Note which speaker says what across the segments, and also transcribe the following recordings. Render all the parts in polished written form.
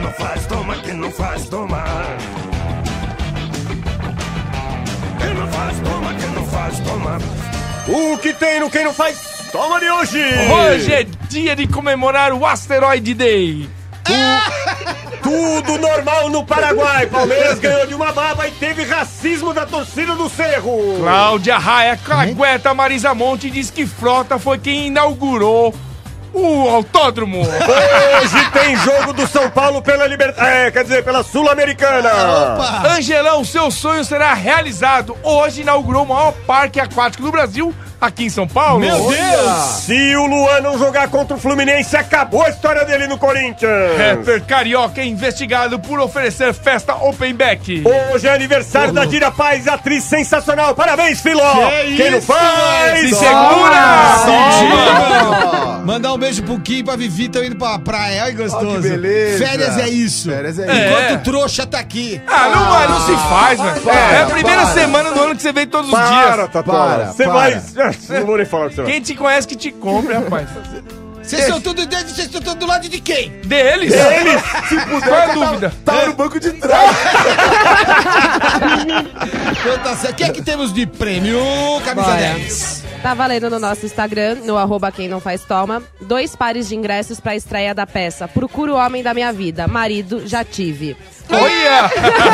Speaker 1: não faz, toma, quem não faz, toma. Quem não faz, toma, quem não faz, toma.
Speaker 2: O que tem no Quem Não Faz, toma de hoje!
Speaker 3: Hoje é dia de comemorar o Asteroid Day.
Speaker 2: Tudo normal no Paraguai. Palmeiras ganhou de uma baba e teve racismo da torcida do Cerro.
Speaker 3: Cláudia Raia cagueta Marisa Monte diz que Frota foi quem inaugurou o autódromo.
Speaker 2: Hoje tem jogo do São Paulo pela pela Sul-Americana.
Speaker 3: Angelão, seu sonho será realizado. Hoje inaugurou o maior parque aquático do Brasil, aqui em São Paulo.
Speaker 2: Meu Deus! Se o Luan não jogar contra o Fluminense, acabou a história dele no Corinthians.
Speaker 3: Rapper carioca é investigado por oferecer festa open back.
Speaker 2: Hoje é aniversário da Dira Paz, atriz sensacional. Parabéns, Filó! Quem não faz,
Speaker 3: Se segura!
Speaker 4: Mandar um beijo pro Kim, pra Vivi, tão indo pra praia. Olha que gostoso.
Speaker 5: Que beleza.
Speaker 4: Férias é isso.
Speaker 5: Férias é isso.
Speaker 4: Enquanto o trouxa tá aqui.
Speaker 3: Não se faz, velho. É a primeira semana do ano que você vem todos os dias.
Speaker 2: Tatuara. Você vai... Não vou nem falar o que você vai.
Speaker 3: Quem te conhece que te compra, rapaz.
Speaker 4: Vocês estão todos do lado de quem?
Speaker 3: Deles?
Speaker 5: Se puder,
Speaker 3: Qual a dúvida?
Speaker 5: Tá no banco de trás.
Speaker 4: Então tá certo. O que é que temos de prêmio, camisa
Speaker 6: Bora.
Speaker 4: 10?
Speaker 6: Tá valendo no nosso Instagram, no @quem não faz toma, 2 pares de ingressos pra estreia da peça Procuro o Homem da Minha Vida, Marido Já Tive.
Speaker 3: Olha!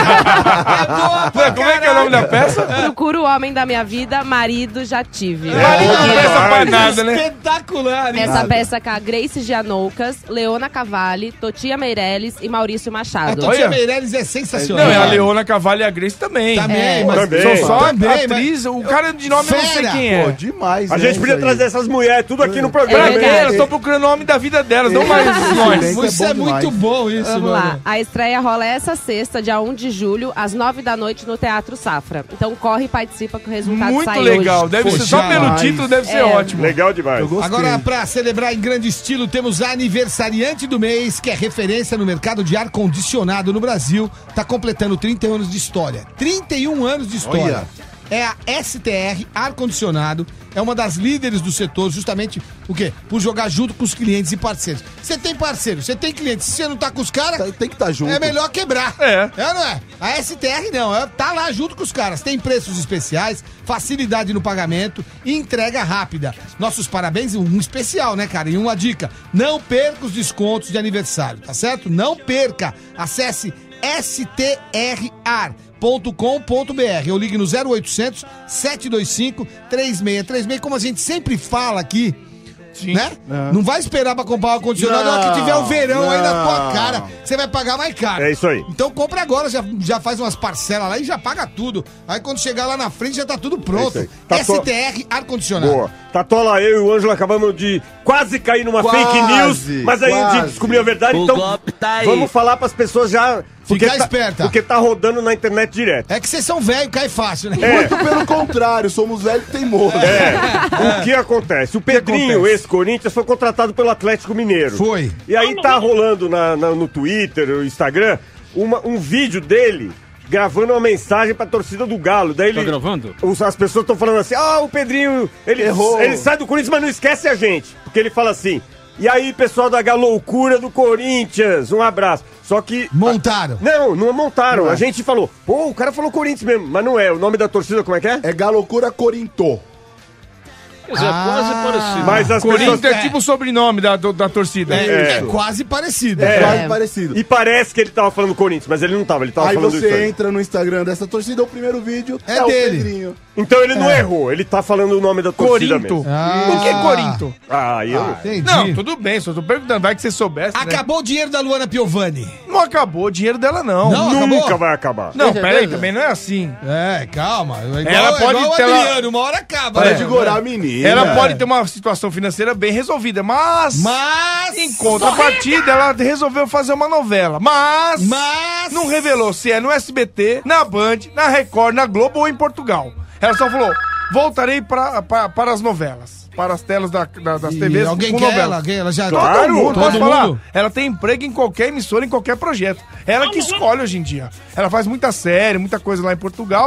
Speaker 3: Como é que é o nome da peça?
Speaker 6: Procuro o Homem da Minha Vida, Marido Já Tive.
Speaker 3: Marido não peça pra nada, né?
Speaker 4: Espetacular, hein?
Speaker 6: Essa peça com a Grace Gianoucas, Leona Cavalli, Totia Meirelles e Maurício
Speaker 4: A
Speaker 6: Machado.
Speaker 4: Totia Meirelles é sensacional.
Speaker 3: Não, é a Leona Cavalli e a Grace também.
Speaker 4: Também, mas...
Speaker 2: Também.
Speaker 3: São só
Speaker 4: Também,
Speaker 3: atriz, o cara de nome eu não sei
Speaker 4: Fera.
Speaker 3: quem é.
Speaker 5: Pô, demais,
Speaker 2: A
Speaker 5: né,
Speaker 2: gente podia
Speaker 5: isso aí.
Speaker 2: trazer essas mulheres tudo aqui no
Speaker 3: Pra
Speaker 2: programa.
Speaker 6: É
Speaker 3: quê?
Speaker 6: verdade.
Speaker 3: Elas estão procurando o homem da vida delas, não mais nós.
Speaker 5: Isso
Speaker 4: Isso
Speaker 5: é
Speaker 4: é
Speaker 5: bom
Speaker 4: muito
Speaker 5: demais.
Speaker 4: bom, isso,
Speaker 6: Vamos
Speaker 4: mano.
Speaker 6: lá, a estreia rola essa sexta, dia 1 de julho, às 9 da noite no Teatro Safra. Então corre e participa que o resultado
Speaker 3: Muito
Speaker 6: sai
Speaker 3: legal.
Speaker 6: hoje.
Speaker 3: Deve ser
Speaker 4: Poxa,
Speaker 3: só pelo
Speaker 5: mas-
Speaker 3: título, deve ser
Speaker 6: É.
Speaker 3: ótimo.
Speaker 2: Legal demais.
Speaker 5: Eu gostei.
Speaker 4: Agora, pra celebrar em grande estilo, temos a aniversariante do mês, que é referência no mercado de ar-condicionado no Brasil. Tá completando 31 anos de história. 31 anos de história.
Speaker 5: Olha.
Speaker 4: É a STR Ar-Condicionado. É uma das líderes do setor, justamente, o quê? Por jogar junto com os clientes e parceiros. Você tem parceiro, você tem cliente. Se você não tá com os caras,
Speaker 5: Tem que estar junto.
Speaker 4: é melhor quebrar.
Speaker 3: É.
Speaker 4: É ou não é? A STR não, tá lá junto com os caras. Tem preços especiais, facilidade no pagamento e entrega rápida. Nossos parabéns, um especial, né, cara? E uma dica, não perca os descontos de aniversário, tá certo? Não perca. Acesse strar.com.br ou ligue no 0800 725 3636, como a gente sempre fala aqui.
Speaker 3: Sim.
Speaker 4: Né? Não vai esperar pra comprar o ar-condicionado na hora que tiver o verão aí na tua cara. Você vai pagar mais caro.
Speaker 2: É isso aí.
Speaker 4: Então compra agora, já faz umas parcelas lá e já paga tudo. Aí quando chegar lá na frente já tá tudo
Speaker 2: É
Speaker 4: pronto.
Speaker 2: isso aí. Tá
Speaker 4: STR Ar-Condicionado.
Speaker 2: Boa. Tatola, eu e o Ângelo acabamos de quase cair numa
Speaker 5: Quase,
Speaker 2: fake news, mas aí a gente
Speaker 5: quase.
Speaker 2: descobriu a verdade, então vamos falar pras pessoas já...
Speaker 4: Ficar esperta.
Speaker 2: Porque tá rodando na internet direto.
Speaker 4: É que vocês são velhos, cai fácil, né?
Speaker 5: Muito pelo contrário, somos velhos teimosos.
Speaker 2: O que acontece? O Pedrinho, ex-Corinthians, foi contratado pelo Atlético Mineiro.
Speaker 4: Foi.
Speaker 2: E aí tá rolando no Twitter, no Instagram, um vídeo dele gravando uma mensagem pra torcida do Galo. Daí ele,
Speaker 7: Tá gravando?
Speaker 2: as pessoas estão falando assim, o Pedrinho,
Speaker 5: Errou.
Speaker 2: ele sai do Corinthians, mas não esquece a gente. Porque ele fala assim, e aí pessoal da loucura do Corinthians, um abraço. Só que...
Speaker 4: Montaram.
Speaker 2: Não montaram.
Speaker 5: Não é.
Speaker 2: A gente falou, o cara falou Corinthians mesmo, mas não é. O nome da torcida como é que é?
Speaker 5: É Galocura Corintô.
Speaker 7: Quer dizer, é quase parecido.
Speaker 2: Mas as
Speaker 3: Corinthians
Speaker 2: pessoas...
Speaker 3: é tipo o sobrenome da torcida.
Speaker 4: É quase parecido.
Speaker 5: Quase parecido.
Speaker 2: E parece que ele tava falando Corinthians, mas ele não tava, ele tava
Speaker 5: Aí
Speaker 2: falando isso
Speaker 5: você
Speaker 2: aí.
Speaker 5: entra no Instagram dessa torcida, o primeiro vídeo
Speaker 4: É
Speaker 5: o
Speaker 4: dele.
Speaker 5: Pedrinho.
Speaker 2: Então ele não errou, ele tá falando o nome da torcida
Speaker 3: Corinto.
Speaker 2: mesmo.
Speaker 3: O que é Corinto?
Speaker 4: Entendi.
Speaker 3: Não, tudo bem, só tô perguntando. Vai que você soubesse, né?
Speaker 4: Acabou o dinheiro da Luana Piovani.
Speaker 3: Não acabou o dinheiro dela, não.
Speaker 4: Não?
Speaker 2: Nunca
Speaker 4: acabou?
Speaker 2: vai acabar.
Speaker 3: Não, peraí, também não é assim.
Speaker 4: É, calma.
Speaker 3: Ela pode
Speaker 4: igual o
Speaker 3: ter lá-
Speaker 4: Adriano, uma hora acaba.
Speaker 5: Para
Speaker 4: né?
Speaker 5: de gorar a menina.
Speaker 3: Ela pode ter uma situação financeira bem resolvida, mas em contrapartida, ela resolveu fazer uma novela. Mas não revelou se é no SBT, na Band, na Record, na Globo ou em Portugal. Ela só falou, voltarei para as novelas, para as telas das TVs
Speaker 4: Alguém
Speaker 3: com
Speaker 4: quer
Speaker 3: novela.
Speaker 4: ela? Alguém? Ela já...
Speaker 2: Claro,
Speaker 3: Todo mundo, posso
Speaker 4: todo
Speaker 3: falar?
Speaker 4: mundo.
Speaker 3: Ela tem emprego em qualquer emissora, em qualquer projeto. Ela que escolhe hoje em dia. Ela faz muita série, muita coisa lá em Portugal.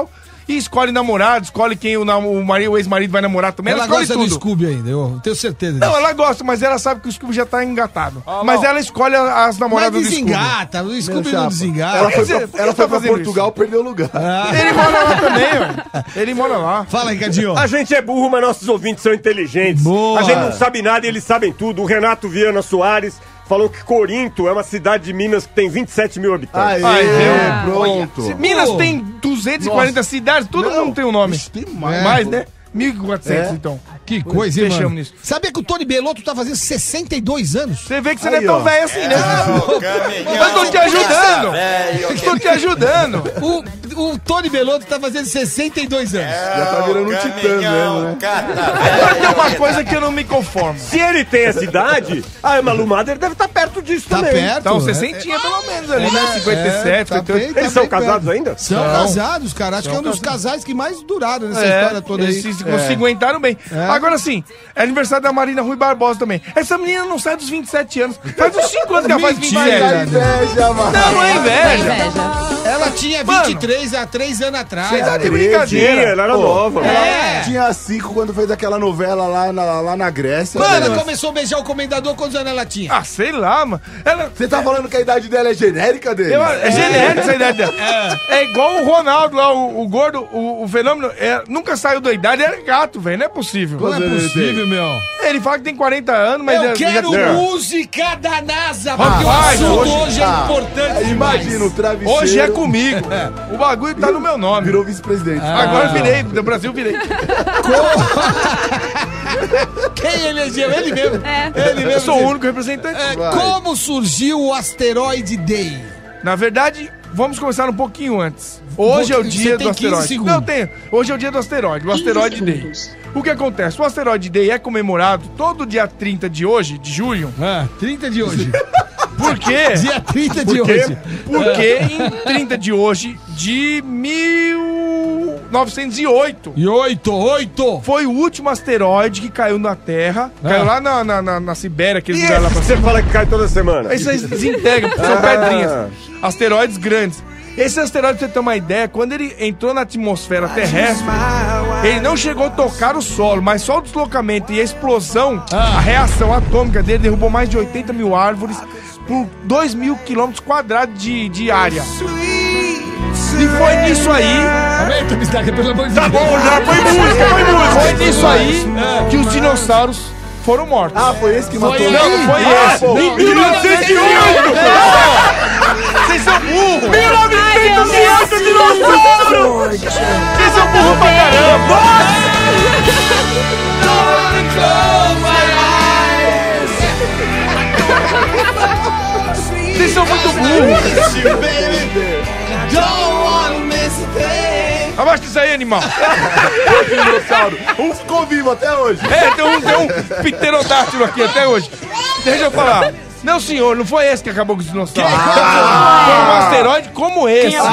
Speaker 3: E escolhe namorado, escolhe quem o ex-marido vai namorar também.
Speaker 4: Ela
Speaker 3: escolhe
Speaker 4: gosta do Scooby ainda, eu tenho certeza disso.
Speaker 3: Não, ela gosta, mas ela sabe que o Scooby já tá engatado. Mas ela escolhe as namoradas
Speaker 4: Mas
Speaker 3: do Scooby.
Speaker 4: desengata, o Scooby não desengata.
Speaker 5: Ela foi pra Portugal, perdeu o lugar.
Speaker 3: Ele mora lá também, velho. Ele mora lá.
Speaker 4: Fala, Ricardinho.
Speaker 2: A gente é burro, mas nossos ouvintes são inteligentes.
Speaker 4: Boa.
Speaker 2: A gente não sabe nada e eles sabem tudo. O Renato Viana Soares falou que Corinto é uma cidade de Minas que tem 27 mil habitantes.
Speaker 5: Pronto.
Speaker 3: Minas tem 240 cidades, todo mundo tem um nome.
Speaker 5: Tem
Speaker 3: Mais, né? 1.400, então.
Speaker 4: Que coisa, hein,
Speaker 3: Fechamos
Speaker 4: mano?
Speaker 3: nisso.
Speaker 4: Sabia que o Tony Belotto tá fazendo 62 anos?
Speaker 3: Você vê que você
Speaker 5: Aí,
Speaker 3: não é tão
Speaker 5: ó.
Speaker 3: velho assim, né? Eu tô te ajudando. Estou te ajudando.
Speaker 4: O Tony Belotto tá fazendo 62 anos.
Speaker 5: Já tá virando um titã mesmo, né?
Speaker 3: Agora tem uma coisa que eu não me conformo.
Speaker 2: Se ele tem essa idade, a Malu Mader deve estar perto disso
Speaker 4: Tá
Speaker 2: também.
Speaker 4: perto.
Speaker 3: Então,
Speaker 4: né?
Speaker 3: 60 pelo menos ali, né? 57,
Speaker 4: tá
Speaker 3: 58.
Speaker 4: bem, tá
Speaker 2: Eles são
Speaker 4: bem
Speaker 2: casados
Speaker 4: perto.
Speaker 2: ainda?
Speaker 4: São casados, cara. Acho que é um dos casais que mais duraram nessa história toda aí.
Speaker 3: Eles se aguentaram bem. Agora sim, é aniversário da Marina Rui Barbosa também. Essa menina não sai dos 27 anos. Faz uns 5 anos que ela faz
Speaker 4: Mentira,
Speaker 3: 27.
Speaker 5: Inveja, mano.
Speaker 3: Não é
Speaker 6: Dá
Speaker 3: inveja.
Speaker 6: inveja.
Speaker 4: Ela tinha 23 há 3 anos atrás.
Speaker 3: Tá de
Speaker 2: Tinha,
Speaker 3: brincadeira.
Speaker 2: ela era nova.
Speaker 4: É.
Speaker 5: Tinha 5 quando fez aquela novela lá na Grécia.
Speaker 4: Quando ela
Speaker 5: Nossa.
Speaker 4: começou a beijar o comendador, quantos anos ela tinha?
Speaker 3: Ah, sei lá, mano. Ela...
Speaker 5: Você tá falando que a idade dela é genérica dele?
Speaker 3: É genérico essa ideia dela. É igual o Ronaldo lá, o gordo, o fenômeno. Nunca saiu da idade, era gato, velho. Não é possível.
Speaker 4: Não é possível, meu.
Speaker 3: Ele fala que tem 40 anos, mas...
Speaker 4: Eu quero
Speaker 2: já-
Speaker 4: música da NASA, porque o
Speaker 3: Rapaz,
Speaker 4: assunto
Speaker 3: hoje-
Speaker 4: hoje é importante.
Speaker 5: Imagina o travesseiro.
Speaker 3: Hoje é comigo. O bagulho tá no meu nome.
Speaker 5: Virou vice-presidente.
Speaker 3: Agora eu virei, do Brasil virei.
Speaker 4: Quem elegeu? Ele mesmo.
Speaker 6: É.
Speaker 4: Ele mesmo.
Speaker 3: Eu sou o único representante.
Speaker 4: Como surgiu o Asteroid Day?
Speaker 3: Na verdade, vamos começar um pouquinho antes. Hoje é o
Speaker 4: Você
Speaker 3: dia
Speaker 4: tem
Speaker 3: do
Speaker 4: 15
Speaker 3: asteroide.
Speaker 4: segundos.
Speaker 3: Não, tem. Hoje é o dia do asteroide, o Asteroid Day. O que acontece? O Asteroid Day é comemorado todo dia 30 de hoje, de julho.
Speaker 4: 30 de hoje.
Speaker 3: Por quê?
Speaker 4: Dia 30 de
Speaker 2: quê?
Speaker 4: hoje.
Speaker 3: Porque em 30 de hoje, de 1908,
Speaker 4: E 8.
Speaker 3: foi o último asteroide que caiu na Terra. Caiu lá na Sibéria, aquele
Speaker 2: E
Speaker 3: lugar lá
Speaker 2: esse
Speaker 3: pra
Speaker 2: que você fala que cai toda semana?
Speaker 3: Isso aí desintegra, porque são pedrinhas. Asteroides grandes. Esse asteroide, pra você ter uma ideia, quando ele entrou na atmosfera terrestre, ele não chegou a tocar o solo, mas só o deslocamento e a explosão, a reação atômica dele derrubou mais de 80 mil árvores por 2.000 quilômetros quadrados de área. E foi nisso aí...
Speaker 4: Aumenta, Bistaca, pelo amor de
Speaker 2: Tá
Speaker 4: Deus.
Speaker 2: bom, já foi música, foi música.
Speaker 3: Foi nisso aí que os dinossauros foram mortos.
Speaker 5: Ah, foi esse que matou ele?
Speaker 3: Não, não foi esse.
Speaker 2: Em 1908!
Speaker 3: Vocês são burros!
Speaker 2: 1908 de novo!
Speaker 3: Vocês são burros pra caramba! Vocês são muito burros! Abaixa isso aí, animal!
Speaker 5: Dinossauro. Um ficou vivo até hoje.
Speaker 3: Tem um pterodátilo aqui até hoje. Deixa eu falar. Não, senhor, não foi esse que acabou com os dinossauros. Foi um asteroide como esse.
Speaker 2: Que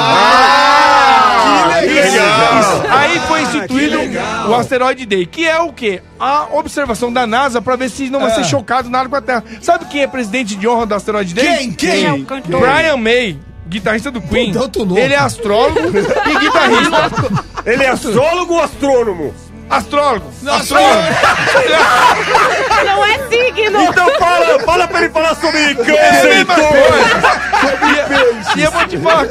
Speaker 2: legal!
Speaker 3: Aí foi instituído o Asteroid Day, que é o quê? A observação da NASA pra ver se não vai ser chocado nada com a Terra. Sabe quem é presidente de honra do Asteroid Day?
Speaker 4: Quem?
Speaker 3: Brian May, guitarrista do Queen.
Speaker 4: Puta, eu tô louco.
Speaker 3: Ele é astrólogo e guitarrista.
Speaker 2: Ele é astrólogo ou astrônomo?
Speaker 3: Astrólogo. Astrólogo.
Speaker 6: Não é signo.
Speaker 2: Então fala pra ele falar sobre
Speaker 3: É a
Speaker 2: câncer e
Speaker 3: mesma
Speaker 2: touro.
Speaker 3: coisa. E eu vou te falar.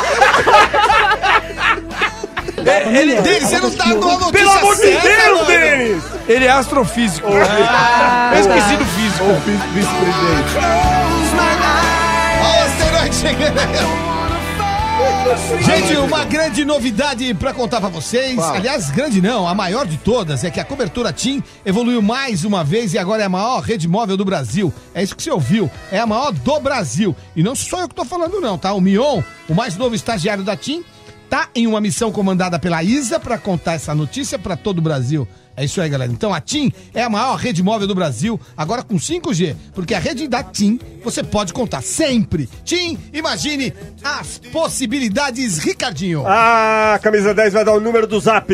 Speaker 4: Denis, você não tá dando a notícia
Speaker 2: Pelo amor de
Speaker 4: certa,
Speaker 2: Deus,
Speaker 4: mano.
Speaker 2: Denis!
Speaker 3: Ele é astrofísico. Eu esqueci do físico.
Speaker 5: Vice-presidente.
Speaker 4: Olha o asteroide chegando aí. Gente, uma grande novidade pra contar pra vocês. Aliás, grande não, a maior de todas é que a cobertura TIM evoluiu mais uma vez e agora é a maior rede móvel do Brasil. É isso que você ouviu, é a maior do Brasil. E não sou eu que tô falando não, tá? O Mion, o mais novo estagiário da TIM, tá em uma missão comandada pela Isa pra contar essa notícia pra todo o Brasil. É isso aí, galera. Então a TIM é a maior rede móvel do Brasil, agora com 5G, porque a rede da TIM você pode contar sempre. TIM, imagine as possibilidades, Ricardinho.
Speaker 2: A camisa 10 vai dar o número do zap.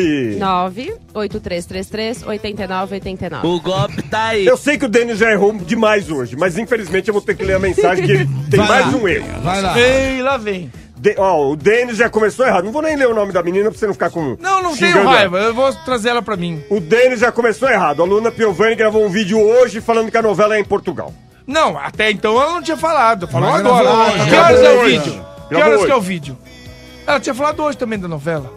Speaker 6: 98333-8989.
Speaker 8: O golpe tá aí.
Speaker 2: Eu sei que o Denis já errou demais hoje, mas infelizmente eu vou ter que ler a mensagem que ele tem
Speaker 4: Vai
Speaker 2: mais
Speaker 4: lá.
Speaker 2: um erro.
Speaker 4: Vai lá.
Speaker 3: Ei, lá vem.
Speaker 2: O Denis já começou errado. Não vou nem ler o nome da menina pra você não ficar com...
Speaker 3: Não tenho raiva. Eu vou trazer ela pra mim.
Speaker 2: O Denis já começou errado. A Luna Piovani gravou um vídeo hoje falando que a novela é em Portugal.
Speaker 3: Não, até então ela não tinha falado. Falou
Speaker 4: Mas
Speaker 3: agora.
Speaker 4: gravou,
Speaker 3: Que horas é o
Speaker 2: hoje.
Speaker 3: vídeo? Que
Speaker 2: Gravou
Speaker 3: horas
Speaker 2: hoje.
Speaker 3: que é o vídeo? Ela tinha falado hoje também da novela.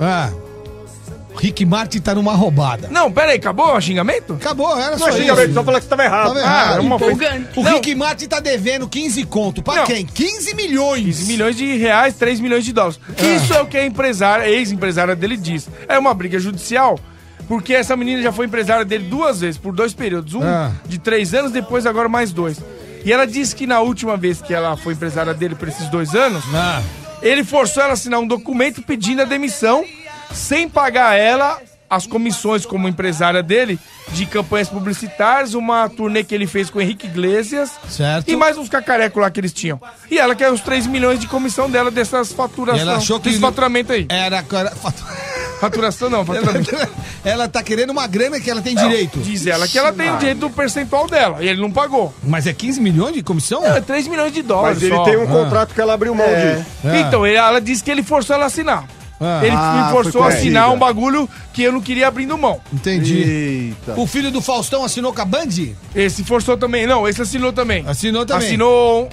Speaker 4: Rick Martin tá numa roubada.
Speaker 3: Não, pera aí, acabou o xingamento?
Speaker 4: Acabou, era
Speaker 2: Não
Speaker 4: só
Speaker 2: é xingamento,
Speaker 4: isso.
Speaker 2: só falar que você tava errado.
Speaker 4: Tava errado.
Speaker 3: uma
Speaker 6: Empolgante.
Speaker 4: O
Speaker 3: Não.
Speaker 4: Rick Martin tá devendo 15 conto. Pra
Speaker 3: Não.
Speaker 4: quem? 15 milhões.
Speaker 3: 15 milhões de reais, 3 milhões de dólares. Isso é o que a empresária, ex-empresária dele diz. É uma briga judicial, porque essa menina já foi empresária dele 2 vezes, por 2 períodos. Um de 3 anos, depois agora mais 2. E ela disse que na última vez que ela foi empresária dele por esses 2 anos, ele forçou ela a assinar um documento pedindo a demissão, sem pagar a ela as comissões como empresária dele de campanhas publicitárias, uma turnê que ele fez com o Henrique Iglesias,
Speaker 4: Certo.
Speaker 3: e mais uns cacarecos lá que eles tinham. E ela quer os 3 milhões de comissão dela dessas faturações.
Speaker 4: Ela achou que
Speaker 3: desse faturamento aí. Faturação não, faturamento.
Speaker 4: Ela tá querendo uma grana que ela tem direito.
Speaker 3: Diz ela que ela tem o direito do percentual dela, e ele não pagou.
Speaker 4: Mas é 15 milhões de comissão?
Speaker 3: É 3 milhões de dólares
Speaker 2: Mas ele
Speaker 3: só.
Speaker 2: tem um contrato que ela abriu mão disso.
Speaker 3: Então, ela disse que ele forçou ela a assinar. Ele me forçou a
Speaker 5: foi
Speaker 3: assinar
Speaker 5: comigo.
Speaker 3: um bagulho que eu não queria abrindo mão.
Speaker 4: Entendi.
Speaker 5: Eita.
Speaker 4: O filho do Faustão assinou com a Band?
Speaker 3: Esse forçou também. Não, esse assinou também.
Speaker 4: Assinou também.
Speaker 3: Assinou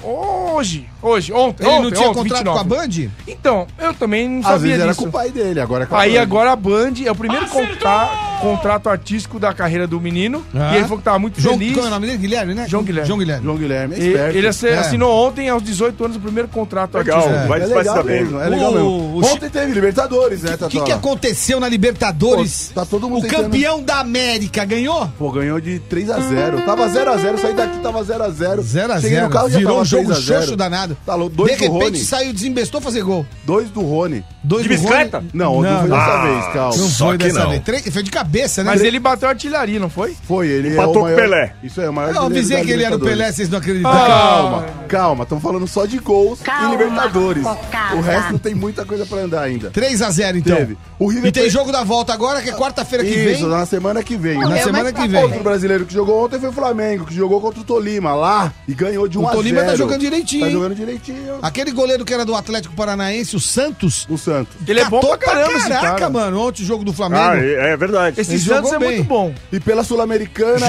Speaker 3: ontem.
Speaker 4: Ele não tinha
Speaker 3: ontem,
Speaker 4: contrato
Speaker 3: 29.
Speaker 4: com a Band?
Speaker 3: Então, eu também não
Speaker 5: Às
Speaker 3: sabia
Speaker 5: vezes era
Speaker 3: disso.
Speaker 5: com o pai dele, agora é com a
Speaker 3: Aí
Speaker 5: Band.
Speaker 3: agora a Band é o primeiro contrato artístico da carreira do menino. E ele falou que tava muito feliz.
Speaker 4: Qual é o nome dele? Guilherme, né?
Speaker 3: João Guilherme.
Speaker 4: João Guilherme.
Speaker 5: João Guilherme é esperto.
Speaker 3: Ele assinou ontem, aos 18 anos, o primeiro contrato
Speaker 2: Legal,
Speaker 3: artístico.
Speaker 2: vai
Speaker 5: É
Speaker 2: se
Speaker 5: legal
Speaker 2: saber.
Speaker 5: mesmo, é legal mesmo. Ontem teve Libertadores, né,
Speaker 4: O
Speaker 5: Tatola?
Speaker 4: que aconteceu na Libertadores?
Speaker 5: Pô, tá todo mundo
Speaker 4: O
Speaker 5: tentando-
Speaker 4: campeão da América ganhou?
Speaker 5: Pô, ganhou de 3-0. Tava 0-0, saí daqui, tava 0-0.
Speaker 4: 0 a
Speaker 5: Cheguei
Speaker 4: 0.
Speaker 5: no carro e já
Speaker 4: Virou
Speaker 5: tava
Speaker 4: um jogo
Speaker 5: 3-0.
Speaker 4: xoxo danado.
Speaker 5: Tá louco.
Speaker 4: De
Speaker 5: 2 do
Speaker 4: repente
Speaker 5: Rony.
Speaker 4: saiu, desembestou fazer gol.
Speaker 5: 2 do Rony.
Speaker 4: 2
Speaker 2: De
Speaker 4: do
Speaker 2: bicicleta?
Speaker 4: Rony.
Speaker 5: Não, não foi dessa vez, calma.
Speaker 4: Não
Speaker 7: Só
Speaker 4: foi
Speaker 7: que
Speaker 4: dessa
Speaker 7: não.
Speaker 4: vez. Foi de cabeça, né?
Speaker 3: Mas ele bateu artilharia, não foi?
Speaker 5: Foi, ele
Speaker 2: Empatou
Speaker 5: é o
Speaker 2: com
Speaker 5: maior...
Speaker 2: Pelé.
Speaker 5: Isso é o maior
Speaker 4: Eu
Speaker 5: artilheiro
Speaker 4: avisei
Speaker 5: da
Speaker 4: que ele era o
Speaker 5: Libertadores.
Speaker 4: Pelé, vocês não acreditaram.
Speaker 5: Calma, estamos falando só de gols e Libertadores. O resto tem muita coisa pra andar ainda.
Speaker 4: 3-0 então.
Speaker 5: Teve. O River
Speaker 4: E tem
Speaker 5: Plate-
Speaker 4: jogo da volta agora, que é quarta-feira que
Speaker 5: Isso,
Speaker 4: vem.
Speaker 5: na semana que vem.
Speaker 4: Na semana que vem.
Speaker 5: Outro brasileiro que jogou ontem foi o Flamengo, que jogou contra o Tolima lá e ganhou de 1 a 0.
Speaker 4: Tolima tá jogando direitinho,
Speaker 5: Tá
Speaker 4: hein?
Speaker 5: jogando direitinho.
Speaker 4: Aquele goleiro que era do Atlético Paranaense, o Santos.
Speaker 5: O Santos.
Speaker 3: Ele é bom
Speaker 4: catou
Speaker 3: pra caramba, esse
Speaker 4: caraca,
Speaker 3: cara.
Speaker 4: mano. Ontem o jogo do Flamengo.
Speaker 2: Ah, é verdade.
Speaker 3: Esse
Speaker 4: Ele
Speaker 3: Santos
Speaker 4: jogou
Speaker 3: é
Speaker 4: bem.
Speaker 3: muito bom.
Speaker 5: E pela Sul-Americana...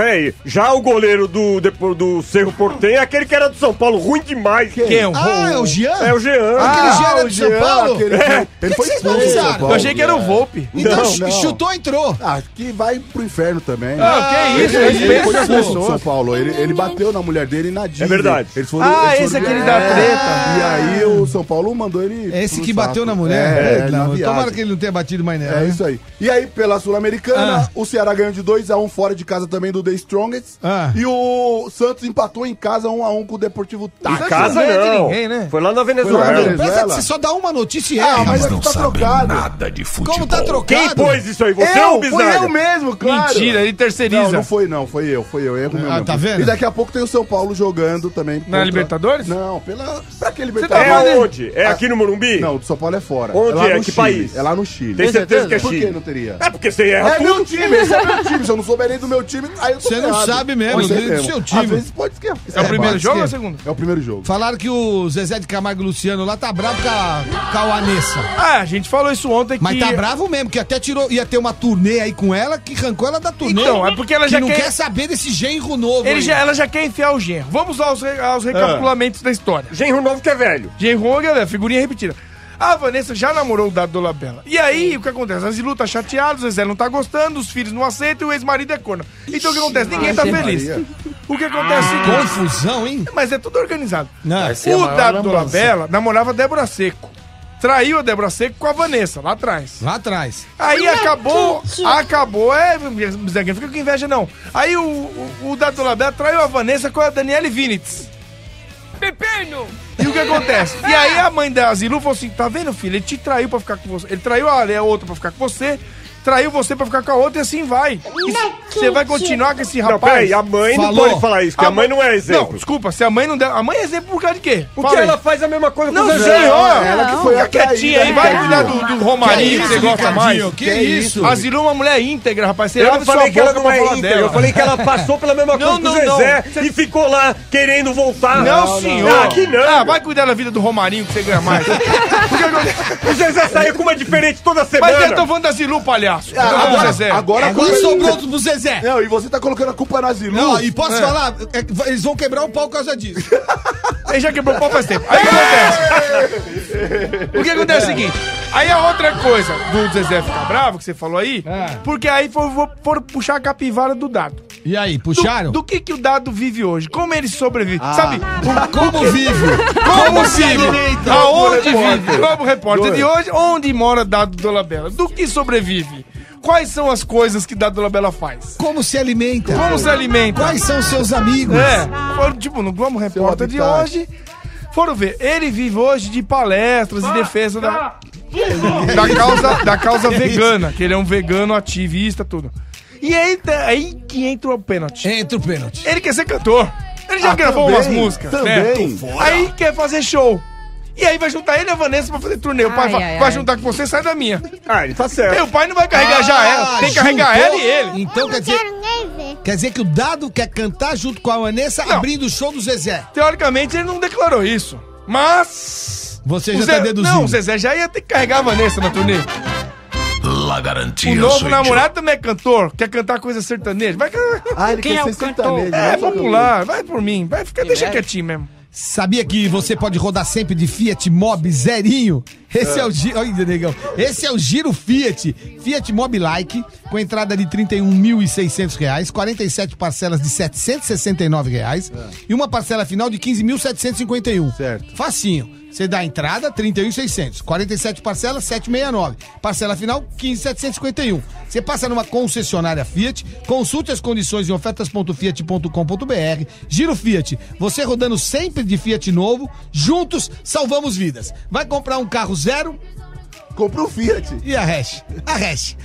Speaker 2: Já o goleiro do Cerro Porteño é aquele que era do São Paulo, ruim demais.
Speaker 3: Quem?
Speaker 4: Ah, é o Jean?
Speaker 2: É o Jean.
Speaker 4: Aquele Jean era
Speaker 5: o
Speaker 4: de São
Speaker 5: Jean,
Speaker 4: Paulo?
Speaker 5: aquele-
Speaker 2: É.
Speaker 5: Ele
Speaker 4: Que
Speaker 5: foi
Speaker 4: vocês
Speaker 5: expulso do São
Speaker 4: pensaram?
Speaker 5: Paulo.
Speaker 3: Eu achei que era o Volpe.
Speaker 4: Então,
Speaker 5: Não.
Speaker 4: chutou, entrou.
Speaker 5: Ah, que vai pro inferno também.
Speaker 3: Ah, que isso?
Speaker 5: Ele
Speaker 3: Respeita
Speaker 5: foi
Speaker 3: as
Speaker 5: expulso do São
Speaker 3: pessoas.
Speaker 5: Paulo. Ele bateu na mulher dele e na Disney.
Speaker 2: É verdade.
Speaker 5: Eles foram,
Speaker 3: Ah,
Speaker 5: eles
Speaker 3: esse
Speaker 5: foram-
Speaker 3: aquele da treta.
Speaker 5: E aí o São Paulo mandou ele...
Speaker 4: É esse
Speaker 5: pro
Speaker 4: que
Speaker 5: saco.
Speaker 4: bateu na mulher.
Speaker 5: É, na
Speaker 4: Tomara
Speaker 5: viagem.
Speaker 4: que ele não tenha batido mais nela.
Speaker 5: É
Speaker 4: né?
Speaker 5: isso aí. E aí, pela Sul-Americana, o Ceará ganhou de 2-1 fora de casa também do The Strongest.
Speaker 4: Ah.
Speaker 5: E o Santos empatou em casa 1-1 com o Deportivo
Speaker 2: Em
Speaker 5: Táchira.
Speaker 2: casa
Speaker 3: não ganha de
Speaker 2: não.
Speaker 3: ninguém, né?
Speaker 2: Foi lá na
Speaker 5: Foi lá na
Speaker 2: Venezuela.
Speaker 5: Venezuela.
Speaker 4: Presta, você só dá uma notícia e
Speaker 5: Ah,
Speaker 4: erra,
Speaker 5: mas
Speaker 4: mano.
Speaker 5: aqui tá trocado.
Speaker 7: Nada de futebol.
Speaker 4: Como tá trocado?
Speaker 2: Quem pôs isso aí? Você ou o
Speaker 5: Foi eu
Speaker 2: Bizaga?
Speaker 5: mesmo, claro.
Speaker 3: Mentira, ele terceiriza.
Speaker 5: Não foi não, foi eu, erro meu.
Speaker 4: Ah,
Speaker 5: mesmo.
Speaker 4: tá vendo?
Speaker 5: E daqui a pouco tem o São Paulo jogando também.
Speaker 3: Na Libertadores?
Speaker 5: Não, pra que
Speaker 3: tá
Speaker 5: Libertadores?
Speaker 3: falando-
Speaker 2: É onde? É aqui no Morumbi?
Speaker 5: Não, o do São Paulo é fora.
Speaker 2: Onde
Speaker 5: lá
Speaker 2: é?
Speaker 5: no
Speaker 2: Que
Speaker 5: Chile.
Speaker 2: país?
Speaker 5: É lá no Chile.
Speaker 2: Tem certeza que é
Speaker 5: Por que
Speaker 2: Chile?
Speaker 5: não teria?
Speaker 2: É porque você erra
Speaker 5: É
Speaker 2: tudo.
Speaker 5: meu time, esse é meu time. Se eu não souber nem do meu time, aí eu tô
Speaker 4: Você não
Speaker 5: ferrado.
Speaker 4: sabe mesmo,
Speaker 5: Pode ser
Speaker 4: do seu time.
Speaker 5: Às vezes pode esquecer.
Speaker 3: É o primeiro
Speaker 4: pode
Speaker 3: jogo
Speaker 4: ser.
Speaker 3: ou é o segundo?
Speaker 5: É o primeiro jogo.
Speaker 4: Falaram que o Zezé de Camargo e Luciano lá tá bravo com a Vanessa.
Speaker 3: Ah, a gente falou isso ontem
Speaker 4: Mas
Speaker 3: que...
Speaker 4: tá bravo mesmo, que até ia ter uma turnê aí com ela, que arrancou ela da turnê.
Speaker 3: Então, é porque ela
Speaker 4: que
Speaker 3: já
Speaker 4: não
Speaker 3: quer-
Speaker 4: quer saber desse genro novo aí.
Speaker 3: Ela já quer enfiar o genro. Vamos aos recapitulamentos da história.
Speaker 2: Genro novo que é velho.
Speaker 3: Genro, galera, figurinha repetida. A Vanessa já namorou o Dado Dolabella. E aí, o que acontece? A Zilu tá chateada, o Zezé não tá gostando, os filhos não aceitam e o ex-marido é corno. Então o que acontece? Ninguém tá feliz. O que acontece é o seguinte,
Speaker 4: Confusão, hein?
Speaker 3: mas é tudo organizado.
Speaker 4: Não.
Speaker 7: ser a
Speaker 3: O
Speaker 7: maior
Speaker 3: Dado
Speaker 7: lambança.
Speaker 3: Dolabella namorava a Débora Seco. Traiu a Débora Seco com a Vanessa, lá atrás.
Speaker 4: Lá atrás.
Speaker 3: Aí acabou, Zeguinha, fica com inveja não. Aí o Dado Dolabella traiu a Vanessa com a Daniele Vinitz. Pepino! E o que acontece? E aí a mãe da Zilu falou assim, tá vendo, filho? Ele te traiu pra ficar com você. Ele traiu a outra pra ficar com você traiu você pra ficar com a outra e assim vai. Você vai continuar com esse rapaz?
Speaker 2: Não, peraí, a mãe não pode falar isso, porque a mãe não é exemplo.
Speaker 3: Não, desculpa, se a mãe não der... A mãe é exemplo por causa de quê?
Speaker 2: Porque ela faz a mesma coisa com
Speaker 3: Não,
Speaker 2: o Zezé.
Speaker 3: senhor!
Speaker 5: Ela que foi
Speaker 3: Fica quietinha aí, vai cuidar do Romarinho que você gosta mais.
Speaker 4: Que isso?
Speaker 3: A Zilu é uma mulher íntegra, rapaz. Você
Speaker 2: Eu
Speaker 3: abre
Speaker 2: não falei
Speaker 3: sua
Speaker 2: que ela
Speaker 3: boca
Speaker 2: não
Speaker 3: pra
Speaker 2: é
Speaker 3: falar
Speaker 2: íntegra,
Speaker 3: dela.
Speaker 2: eu falei que ela passou pela mesma coisa
Speaker 3: Não,
Speaker 2: que o Zezé
Speaker 3: não.
Speaker 2: e ficou lá querendo voltar.
Speaker 3: Não, senhor.
Speaker 2: Ah, aqui não.
Speaker 3: Ah, vai cuidar da vida do Romarinho que você ganha mais.
Speaker 2: O Zezé saía com uma diferente toda semana.
Speaker 3: Mas eu tô falando da Zilu, palhaço. Eu tô falando do Zezé.
Speaker 5: Agora
Speaker 4: sobrou pro Zezé.
Speaker 5: Não, e você tá colocando a culpa na Zilu.
Speaker 4: Não, e posso falar? Eles vão quebrar o pau por causa disso.
Speaker 3: Ele já quebrou o pau faz tempo. Aí o que acontece? O que acontece é o seguinte. Aí a outra coisa do Zezé ficar bravo, que você falou aí, porque aí foram puxar a capivara do Dado.
Speaker 4: E aí, puxaram?
Speaker 3: Do que o Dado vive hoje? Como ele sobrevive? Sabe?
Speaker 4: Como vive?
Speaker 3: Como
Speaker 4: se
Speaker 3: vive?
Speaker 4: alimenta?
Speaker 3: Aonde vive? Globo Repórter de hoje, onde mora Dado Dolabella? Do que sobrevive? Quais são as coisas que Dado Dolabella faz?
Speaker 4: Como se alimenta?
Speaker 3: Como se alimenta?
Speaker 4: Quais são seus amigos?
Speaker 3: Foram, tipo, no Globo Repórter de hoje, foram ver. Ele vive hoje de palestras e defesa da causa vegana, que ele é um vegano ativista, tudo. E aí que entra o pênalti.
Speaker 4: Entra o pênalti.
Speaker 3: Ele quer ser cantor. Ele já gravou umas músicas.
Speaker 5: Também.
Speaker 3: Né? Aí quer fazer show. E aí vai juntar ele e a Vanessa pra fazer turnê. O pai vai juntar com você, sai da minha.
Speaker 2: Ah, ele tá certo.
Speaker 3: O pai não vai carregar já ela. Tem que carregar ela e ele.
Speaker 4: Então quer dizer que o Dado quer cantar junto com a Vanessa abrindo o show do Zezé.
Speaker 3: Teoricamente ele não declarou isso. Mas...
Speaker 4: Você já tá deduzindo.
Speaker 3: Não, o Zezé já ia ter que carregar a Vanessa na turnê.
Speaker 1: La garantia.
Speaker 3: O novo namorado também é cantor, quer cantar coisa sertaneja. Vai
Speaker 5: ele quer ser sertanejo.
Speaker 3: popular, vai por mim. Vai ficar, deixa quietinho mesmo.
Speaker 4: Sabia que você pode rodar sempre de Fiat Mobi zerinho? Esse é o Giro... Olha, negão. Esse é o Giro Fiat. Fiat Mobi Like, com entrada de R$ 31.600, 47 parcelas de R$ 769 e uma parcela final de R$ 15.751.
Speaker 5: Certo.
Speaker 4: Facinho. Você dá a entrada, 31.600. 47 parcelas, 769. Parcela final, 15.751. Você passa numa concessionária Fiat, consulte as condições em ofertas.fiat.com.br. Giro Fiat, você rodando sempre de Fiat novo, juntos salvamos vidas. Vai comprar um carro zero?
Speaker 5: Compra o Fiat.
Speaker 4: E a Hash? A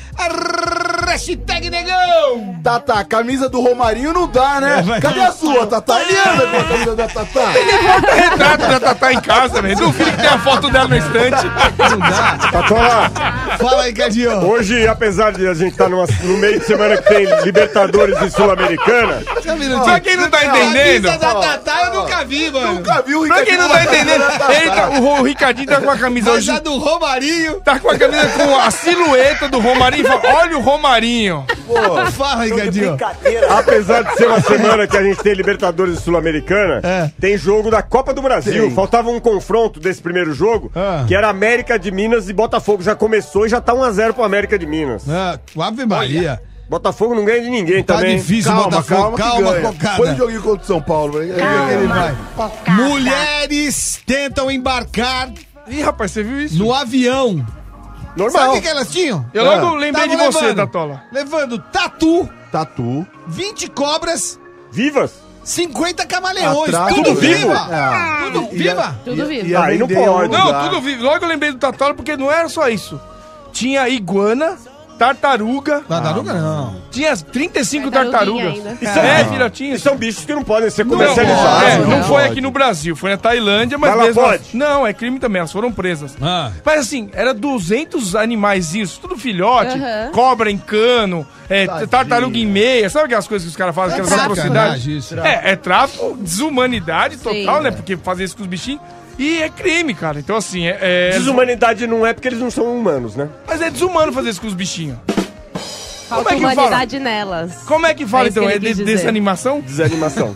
Speaker 4: hashtag negão!
Speaker 5: Tatá, camisa do Romarinho não dá, né? Cadê a sua, Tatá? Ele anda com a camisa da Tatá.
Speaker 3: Retrato da Tatá em casa, velho. Duvido que tem a foto dela na estante.
Speaker 4: Não dá.
Speaker 2: Tatola,
Speaker 4: Fala aí, Cadinho.
Speaker 2: hoje, apesar de a gente estar no meio de semana que tem Libertadores e Sul-Americana,
Speaker 3: Pra quem não tá entendendo...
Speaker 4: A camisa da Tatá eu nunca vi, mano.
Speaker 5: Nunca viu o
Speaker 3: Pra quem não tá entendendo,
Speaker 5: Tatá.
Speaker 3: o Ricardinho tá com a camisa
Speaker 4: Mas
Speaker 3: hoje...
Speaker 4: a do Romarinho...
Speaker 3: Tá com a camisa com a silhueta do Romarinho e fala, olha o Romarinho.
Speaker 4: Fala aí, Cadinho.
Speaker 2: apesar de ser uma semana que a gente tem Libertadores e Sul-Americana, tem jogo da Copa do Brasil.
Speaker 5: Tem.
Speaker 2: Faltava um confronto desse primeiro jogo, que era América de Minas e Botafogo. Já começou e já tá 1-0 pro América de Minas.
Speaker 4: Ave Maria.
Speaker 2: Botafogo não ganha de ninguém
Speaker 4: Tá
Speaker 2: também.
Speaker 4: difícil,
Speaker 5: Calma,
Speaker 4: Botafogo.
Speaker 5: calma, que ganha.
Speaker 4: Cocada.
Speaker 5: Põe o joguinho contra o São Paulo. Ele vai.
Speaker 4: Mulheres tentam embarcar
Speaker 3: Ih, rapaz, você viu isso?
Speaker 4: no avião. Sabe
Speaker 2: Normal.
Speaker 4: o que elas tinham?
Speaker 3: Eu logo lembrei de
Speaker 4: Tavam
Speaker 3: você,
Speaker 4: levando.
Speaker 3: Tatola.
Speaker 4: Levando
Speaker 5: Tatu.
Speaker 4: 20 cobras,
Speaker 2: Vivas?
Speaker 4: 50 camaleões.
Speaker 5: Atrás
Speaker 4: Tudo
Speaker 2: do
Speaker 4: viva.
Speaker 5: É.
Speaker 4: Tudo viva.
Speaker 6: Tudo vivo.
Speaker 5: ia
Speaker 2: Aí não
Speaker 5: vender em
Speaker 2: pode.
Speaker 5: algum
Speaker 3: Não,
Speaker 5: lugar.
Speaker 3: tudo vivo. Logo eu lembrei do Tatola porque não era só isso. Tinha iguana, tartaruga,
Speaker 4: Tartaruga não.
Speaker 3: tinha 35
Speaker 6: Tartaruguinha
Speaker 3: tartarugas.
Speaker 6: ainda.
Speaker 3: É, filhotinhos.
Speaker 2: São bichos que não podem ser
Speaker 3: Não,
Speaker 2: comercializados.
Speaker 3: não
Speaker 6: não.
Speaker 3: foi aqui no Brasil, foi na Tailândia, mas
Speaker 2: Mas lá
Speaker 3: mesmo.
Speaker 2: pode?
Speaker 3: Não, é crime também, elas foram presas.
Speaker 4: Ah.
Speaker 3: Mas assim, era 200 animaizinhos, tudo filhote,
Speaker 6: Aham.
Speaker 3: cobra em cano,
Speaker 5: Tadinho.
Speaker 3: tartaruga em meia, sabe aquelas coisas que os caras fazem, aquelas atrocidades?
Speaker 4: Sacanagem isso.
Speaker 3: É tráfico, desumanidade total,
Speaker 6: Sim.
Speaker 3: né? Porque fazer isso com os bichinhos. E é crime, cara. Então, assim,
Speaker 2: Desumanidade não é porque eles não são humanos, né?
Speaker 3: Mas é desumano fazer isso com os bichinhos.
Speaker 6: Falta
Speaker 3: é que fala?
Speaker 6: humanidade nelas.
Speaker 3: Como é que fala,
Speaker 6: É isso
Speaker 3: então?
Speaker 6: que
Speaker 3: É
Speaker 6: ele quis dizer.
Speaker 3: desanimação?
Speaker 2: Desanimação.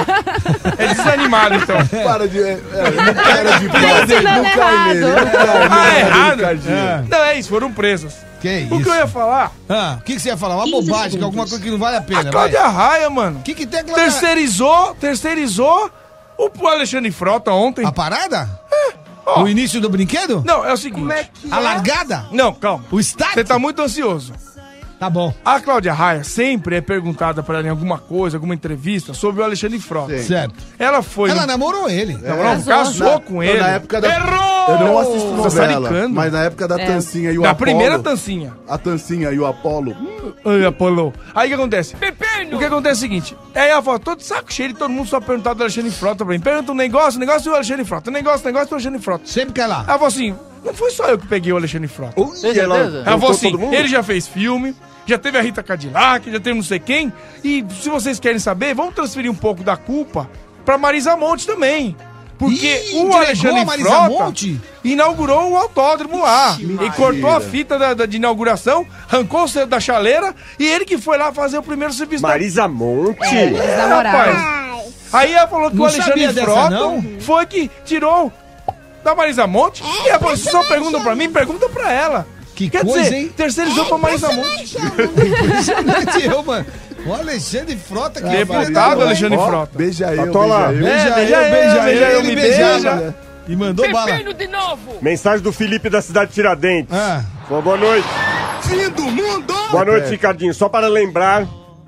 Speaker 3: É desanimado, então.
Speaker 5: Para de. Não cara de pau.
Speaker 6: ensinando
Speaker 5: Não cai nele.
Speaker 6: errado.
Speaker 5: Não cai
Speaker 3: Ah,
Speaker 5: nele,
Speaker 3: errado?
Speaker 5: Ricardinho.
Speaker 3: Não, é isso, foram presas.
Speaker 4: Que
Speaker 3: O
Speaker 4: isso?
Speaker 3: que eu ia falar?
Speaker 4: O que você ia falar? Uma bobagem, que é alguma coisa que não vale a pena. Vai.
Speaker 3: Cláudia Raia, mano.
Speaker 4: O que tem a Cláudia?
Speaker 3: Terceirizou o Alexandre Frota ontem.
Speaker 4: A parada?
Speaker 3: Ó.
Speaker 4: O início do brinquedo?
Speaker 3: Não, é o seguinte.
Speaker 4: A largada?
Speaker 3: Não, calma.
Speaker 4: O start?
Speaker 3: Você tá muito ansioso.
Speaker 4: Tá bom.
Speaker 3: A Cláudia Raia sempre é perguntada pra ela em alguma coisa, alguma entrevista, sobre o Alexandre Frota.
Speaker 5: Sim.
Speaker 4: Certo.
Speaker 3: Ela foi...
Speaker 4: Ela namorou ele.
Speaker 3: Não, casou com ele.
Speaker 5: Na época da...
Speaker 3: Errou!
Speaker 5: Eu não assisto
Speaker 3: Tá
Speaker 5: novela,
Speaker 3: saricando.
Speaker 5: mas na época da Tancinha e o
Speaker 3: Da
Speaker 5: Apolo...
Speaker 3: primeira Tancinha.
Speaker 5: A Tancinha e o Apolo...
Speaker 3: Ai, Apolo. Aí o que acontece? O que acontece é o seguinte. Aí ela fala, tô de saco cheio e todo mundo só perguntava do Alexandre Frota pra mim. Pergunta um negócio do Alexandre Frota. Negócio do Alexandre Frota.
Speaker 4: Sempre cai lá.
Speaker 3: Ela falou assim, não foi só eu que peguei o Alexandre Frota.
Speaker 2: Tem certeza?
Speaker 3: Ela falou assim, ele já fez filme, já teve a Rita Cadillac, já teve não sei quem. E se vocês querem saber, vamos transferir um pouco da culpa pra Marisa Monte também. Porque
Speaker 4: Ih,
Speaker 3: o
Speaker 4: entregou
Speaker 3: Alexandre
Speaker 4: a Marisa
Speaker 3: Frota
Speaker 4: Monte?
Speaker 3: inaugurou o autódromo lá.
Speaker 5: Mentira.
Speaker 3: E cortou a fita de inauguração, arrancou o cedo da chaleira e ele que foi lá fazer o primeiro serviço
Speaker 2: Marisa Monte?
Speaker 6: Eles namoraram.
Speaker 3: Rapaz. Aí ela falou que
Speaker 4: Não
Speaker 3: o Alexandre
Speaker 4: sabia dessa,
Speaker 3: Frota
Speaker 4: não?
Speaker 3: foi que tirou da Marisa Monte. E ela falou, se só perguntam pra mim, pergunta pra ela.
Speaker 4: Que
Speaker 3: Quer
Speaker 4: coisa,
Speaker 3: dizer,
Speaker 4: hein?
Speaker 3: terceirizou pra Marisa Monte.
Speaker 4: Impressionante eu, mano. O Alexandre Frota, que
Speaker 3: Deputado Alexandre
Speaker 5: Ó,
Speaker 3: Frota.
Speaker 5: beija eu,
Speaker 2: Tô lá.
Speaker 5: beija eu.
Speaker 3: Beija eu,
Speaker 4: ele
Speaker 3: me
Speaker 4: beijava.
Speaker 3: beija.
Speaker 4: E mandou bala.
Speaker 2: Mensagem do Felipe da cidade de Tiradentes.
Speaker 4: Ah.
Speaker 2: Boa noite.
Speaker 1: Fim do mundo!
Speaker 2: Boa noite, Ricardinho. Só para lembrar,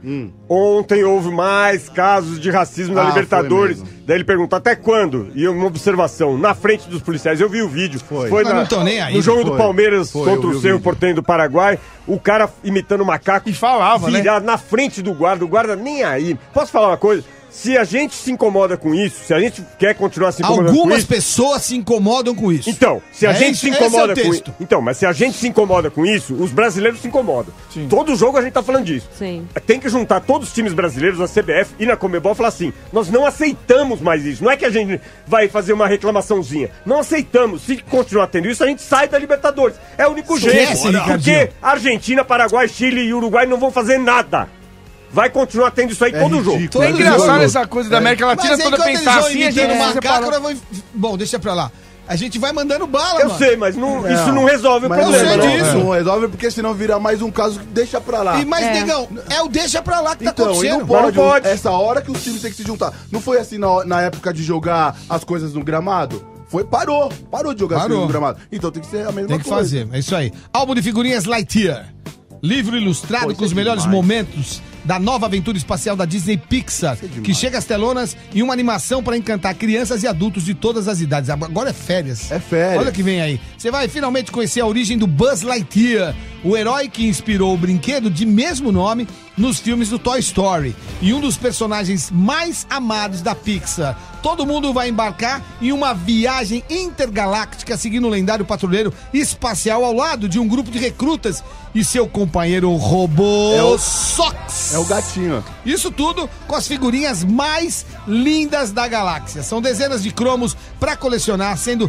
Speaker 2: ontem houve mais casos de racismo na
Speaker 5: Ah,
Speaker 2: Libertadores.
Speaker 5: foi mesmo.
Speaker 2: Daí ele perguntou até quando? E uma observação, na frente dos policiais. Eu vi o vídeo.
Speaker 5: Foi.
Speaker 4: Mas não tão nem aí.
Speaker 2: No jogo do
Speaker 5: Foi.
Speaker 2: Palmeiras
Speaker 5: Foi,
Speaker 2: contra
Speaker 5: eu
Speaker 2: o
Speaker 5: vi o
Speaker 2: Cerro
Speaker 5: vídeo.
Speaker 2: Porteño do Paraguai. O cara imitando macaco.
Speaker 3: E falava, né?
Speaker 2: virado na frente do guarda nem aí. Posso falar uma coisa? Se a gente se incomoda com isso, se a gente quer continuar se incomodando com
Speaker 4: Algumas
Speaker 2: isso...
Speaker 4: pessoas se incomodam com isso.
Speaker 2: Então, se a
Speaker 4: É
Speaker 2: gente
Speaker 4: isso-
Speaker 2: se
Speaker 4: esse é o
Speaker 2: incomoda com
Speaker 4: texto.
Speaker 2: isso. Então, mas se a gente se incomoda com isso, os brasileiros se incomodam.
Speaker 3: Sim.
Speaker 2: Todo jogo a gente tá falando disso.
Speaker 6: Sim.
Speaker 2: Tem que juntar todos os times brasileiros, na CBF e na Conmebol e falar assim: nós não aceitamos mais isso. Não é que a gente vai fazer uma reclamaçãozinha. Não aceitamos. Se continuar tendo isso, a gente sai da Libertadores. É o único
Speaker 4: Esquece,
Speaker 2: jeito.
Speaker 4: Ricardinho.
Speaker 2: Porque Argentina, Paraguai, Chile e Uruguai não vão fazer nada. Vai continuar tendo isso aí todo jogo.
Speaker 5: ridículo.
Speaker 3: É
Speaker 4: Todo
Speaker 3: engraçado
Speaker 4: jogo.
Speaker 3: essa coisa da América Latina
Speaker 4: Mas
Speaker 3: toda
Speaker 4: enquanto
Speaker 3: pensar
Speaker 4: eles vão
Speaker 3: assim, a
Speaker 4: imitando
Speaker 3: gente se
Speaker 4: macaco,
Speaker 3: separou.
Speaker 4: nós vamos... Bom, deixa pra lá. A gente vai mandando bala,
Speaker 2: Eu
Speaker 4: mano.
Speaker 2: sei, mas isso não resolve o
Speaker 5: Mas
Speaker 2: problema,
Speaker 4: eu sei
Speaker 2: não.
Speaker 4: disso.
Speaker 5: não resolve porque senão vira mais um caso que deixa pra lá.
Speaker 4: E mais, negão, é o deixa pra lá que tá
Speaker 5: Então, e
Speaker 4: acontecendo.
Speaker 5: não pode,
Speaker 2: Mas não pode.
Speaker 5: essa hora que os times têm que se juntar. Não foi assim na época de jogar as coisas no gramado? Parou de jogar as
Speaker 4: Parou.
Speaker 5: coisas no gramado. Então tem que ser a mesma
Speaker 4: Tem que
Speaker 5: coisa.
Speaker 4: fazer, é isso aí. Álbum de figurinhas Lightyear. Livro ilustrado
Speaker 5: Pô,
Speaker 4: com os
Speaker 5: isso é
Speaker 4: melhores
Speaker 5: demais.
Speaker 4: momentos da nova aventura espacial da Disney Pixar, que chega às telonas e uma animação para encantar crianças e adultos de todas as idades. Agora é férias.
Speaker 5: É férias.
Speaker 4: Olha que vem aí. Você vai finalmente conhecer a origem do Buzz Lightyear, o herói que inspirou o brinquedo de mesmo nome nos filmes do Toy Story e um dos personagens mais amados da Pixar. Todo mundo vai embarcar em uma viagem intergaláctica seguindo o lendário patrulheiro espacial ao lado de um grupo de recrutas e seu companheiro robô Sox.
Speaker 5: É o gatinho.
Speaker 4: Isso tudo com as figurinhas mais lindas da galáxia. São dezenas de cromos para colecionar, sendo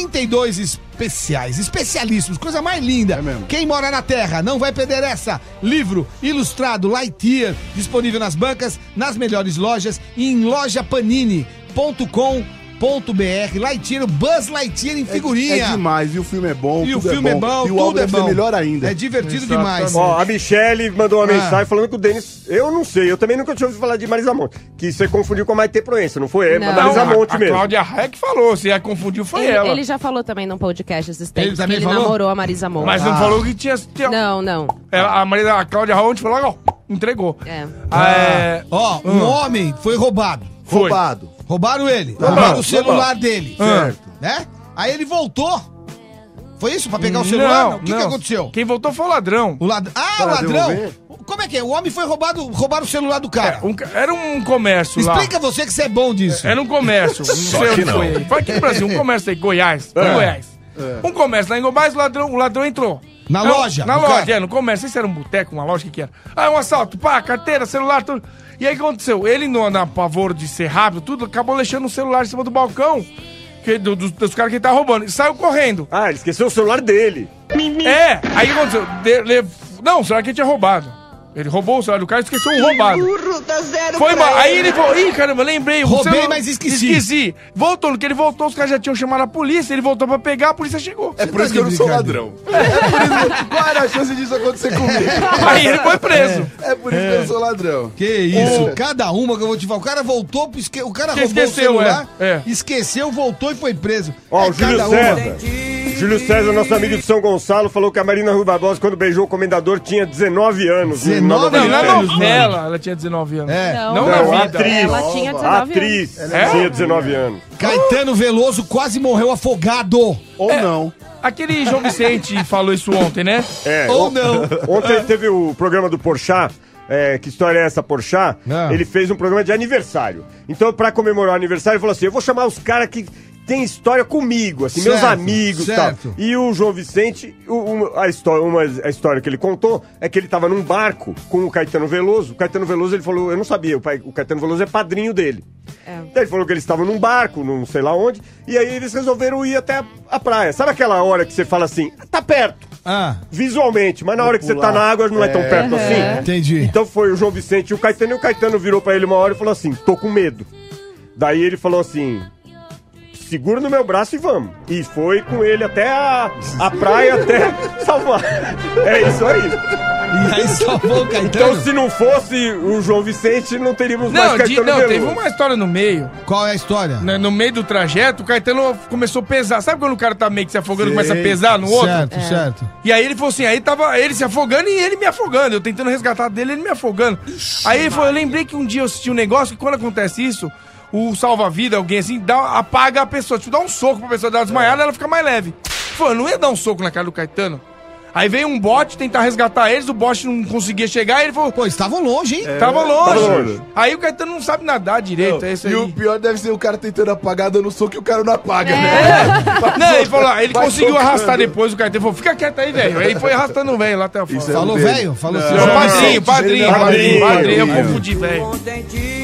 Speaker 4: 32 especialíssimos, coisa mais linda.
Speaker 5: É mesmo.
Speaker 4: Quem mora na Terra não vai perder essa. Livro ilustrado Lightyear, disponível nas bancas, nas melhores lojas e em lojapanini.com.br. Lightyear, o Buzz Lightyear em figurinha.
Speaker 5: É demais, e o filme é bom.
Speaker 4: E o
Speaker 5: tudo
Speaker 4: filme é bom,
Speaker 5: e o
Speaker 4: tudo
Speaker 5: álbum
Speaker 4: é
Speaker 5: deve ser
Speaker 4: bom.
Speaker 5: melhor ainda.
Speaker 4: É divertido
Speaker 3: Exatamente.
Speaker 4: demais.
Speaker 2: Ó, a Michelle mandou uma
Speaker 4: Ah.
Speaker 2: mensagem falando que o Denis, eu não sei, eu também nunca tinha ouvido falar de Marisa Monte, que você confundiu com a Maite Proença, não foi? É
Speaker 6: Não.
Speaker 2: a Marisa Monte
Speaker 3: a
Speaker 2: mesmo.
Speaker 3: Cláudia Raia que falou, se a confundiu foi ela.
Speaker 6: Ele já falou também num podcast esses tempos
Speaker 4: Ele
Speaker 6: que
Speaker 4: também
Speaker 6: ele
Speaker 4: falou?
Speaker 6: namorou a Marisa Monte.
Speaker 3: Mas não falou que tinha...
Speaker 6: Não.
Speaker 3: A Cláudia Raia ontem falou, ó, entregou.
Speaker 6: É.
Speaker 4: Ó, um homem foi roubado.
Speaker 3: Foi.
Speaker 5: Roubado.
Speaker 4: Roubaram ele. Roubaram o celular dele.
Speaker 5: Certo.
Speaker 4: Né? Aí ele voltou. Foi isso? Pra pegar o celular? O que aconteceu?
Speaker 3: Quem voltou foi o ladrão.
Speaker 4: O ladrão. Ah, o
Speaker 5: Pra
Speaker 4: ladrão!
Speaker 5: devolver?
Speaker 4: Como é que é? O homem foi roubado, roubaram o celular do cara.
Speaker 3: Era um comércio lá.
Speaker 4: Explica você que você é bom disso.
Speaker 3: Era um comércio. Não sei onde foi aí. Foi aqui no Brasil, um comércio aí, Goiás. Foi em Goiás. Um comércio lá em Goiás, o ladrão entrou.
Speaker 4: Na
Speaker 3: Não,
Speaker 4: loja,
Speaker 3: Na
Speaker 4: o
Speaker 3: loja,
Speaker 4: cara.
Speaker 3: no comércio. Não sei se era um boteco, uma loja, o que era. Ah, um assalto, pá, carteira, celular, tudo. E aí o que aconteceu? Ele, na pavor de ser rápido, tudo, acabou deixando o celular em cima do balcão dos caras que ele tá roubando. E saiu correndo.
Speaker 2: Ah, ele esqueceu o celular dele.
Speaker 3: É, aí o que aconteceu? Não, o celular que ele tinha roubado. Ele roubou o celular do cara e esqueceu um roubado. Foi mal. Aí ele falou, ih, caramba, lembrei. o
Speaker 4: Roubei,
Speaker 3: celular-
Speaker 4: mas esqueci.
Speaker 3: Esqueci. Voltou, no que ele voltou, os caras já tinham chamado a polícia, ele voltou pra pegar, a polícia chegou.
Speaker 5: É por isso que eu não sou ladrão. Qual era a chance disso acontecer comigo?
Speaker 3: Aí ele foi preso.
Speaker 5: É por isso que eu não sou ladrão.
Speaker 4: Que isso, cada uma que eu vou te falar. O cara voltou, o cara
Speaker 3: Que
Speaker 4: roubou
Speaker 3: esqueceu,
Speaker 4: o celular,
Speaker 3: é.
Speaker 4: esqueceu, voltou e foi preso.
Speaker 2: Ó,
Speaker 4: É
Speaker 2: o Júlio
Speaker 4: cada
Speaker 2: César.
Speaker 4: uma.
Speaker 2: Júlio César, nosso amigo de São Gonçalo, falou que a Marina Rui Barbosa, quando beijou o comendador, tinha 19 anos.
Speaker 4: 19
Speaker 3: Não, na
Speaker 4: anos,
Speaker 3: novela ela tinha 19 anos.
Speaker 4: É.
Speaker 3: Não na vida.
Speaker 2: atriz.
Speaker 6: Ela tinha 19
Speaker 2: A
Speaker 6: anos.
Speaker 2: atriz tinha 19 anos.
Speaker 4: Caetano Veloso quase morreu afogado.
Speaker 5: Ou não.
Speaker 3: Aquele João Vicente falou isso ontem, né?
Speaker 4: Ou não.
Speaker 2: Ontem teve o programa do Porchat. Que história é essa, Porchat?
Speaker 4: Não.
Speaker 2: Ele fez um programa de aniversário. Então, pra comemorar o aniversário, ele falou assim: eu vou chamar os caras que tem história comigo, assim, meus
Speaker 4: Certo,
Speaker 2: amigos e tal.
Speaker 4: certo.
Speaker 2: E o João Vicente, a história que ele contou é que ele tava num barco com o Caetano Veloso. O Caetano Veloso, ele falou, eu não sabia, o Caetano Veloso é padrinho dele. Daí ele falou que eles estavam num barco, não sei lá onde, e aí eles resolveram ir até a praia. Sabe aquela hora que você fala assim, tá perto, visualmente, mas na hora que você tá na água não é tão perto assim?
Speaker 4: Entendi.
Speaker 2: Então foi o João Vicente e o Caetano virou pra ele uma hora e falou assim, tô com medo. Daí ele falou assim, segura no meu braço e vamos. E foi com ele até a praia, até salvar. É isso aí.
Speaker 4: E aí salvou o Caetano?
Speaker 2: Então se não fosse o João Vicente, não teríamos mais Caetano Veloso.
Speaker 3: Teve uma história no meio.
Speaker 4: Qual é a história?
Speaker 3: No meio do trajeto, o Caetano começou a pesar. Sabe quando o cara tá meio que se afogando e começa a pesar no outro?
Speaker 4: Certo, certo.
Speaker 3: E aí ele falou assim, aí tava ele se afogando e ele me afogando. Eu tentando resgatar dele, ele me afogando. Aí ele falou, eu lembrei que um dia eu assisti um negócio que quando acontece isso, o salva-vida, alguém assim, apaga a pessoa. Tipo, dá um soco pra pessoa dar uma desmaiada, ela fica mais leve. Falou, eu não ia dar um soco na cara do Caetano. Aí veio um bote tentar resgatar eles, o bote não conseguia chegar, e ele falou...
Speaker 4: Pô, estavam longe, hein?
Speaker 3: Tava longe. Aí o Caetano não sabe nadar direito, é isso aí.
Speaker 5: E o pior deve ser o cara tentando apagar, dando soco e o cara não apaga, né?
Speaker 3: Não, ele falou, ele
Speaker 5: Vai
Speaker 3: conseguiu
Speaker 5: tocando.
Speaker 3: arrastar depois o Caetano. Falou, fica quieto aí, velho. Aí foi arrastando o velho lá até a fora.
Speaker 5: Isso é
Speaker 4: Falou
Speaker 5: dele.
Speaker 4: velho? Falou assim.
Speaker 3: Não, padrinho. Eu
Speaker 2: Padrinho.
Speaker 3: confundi, velho.
Speaker 8: Ontem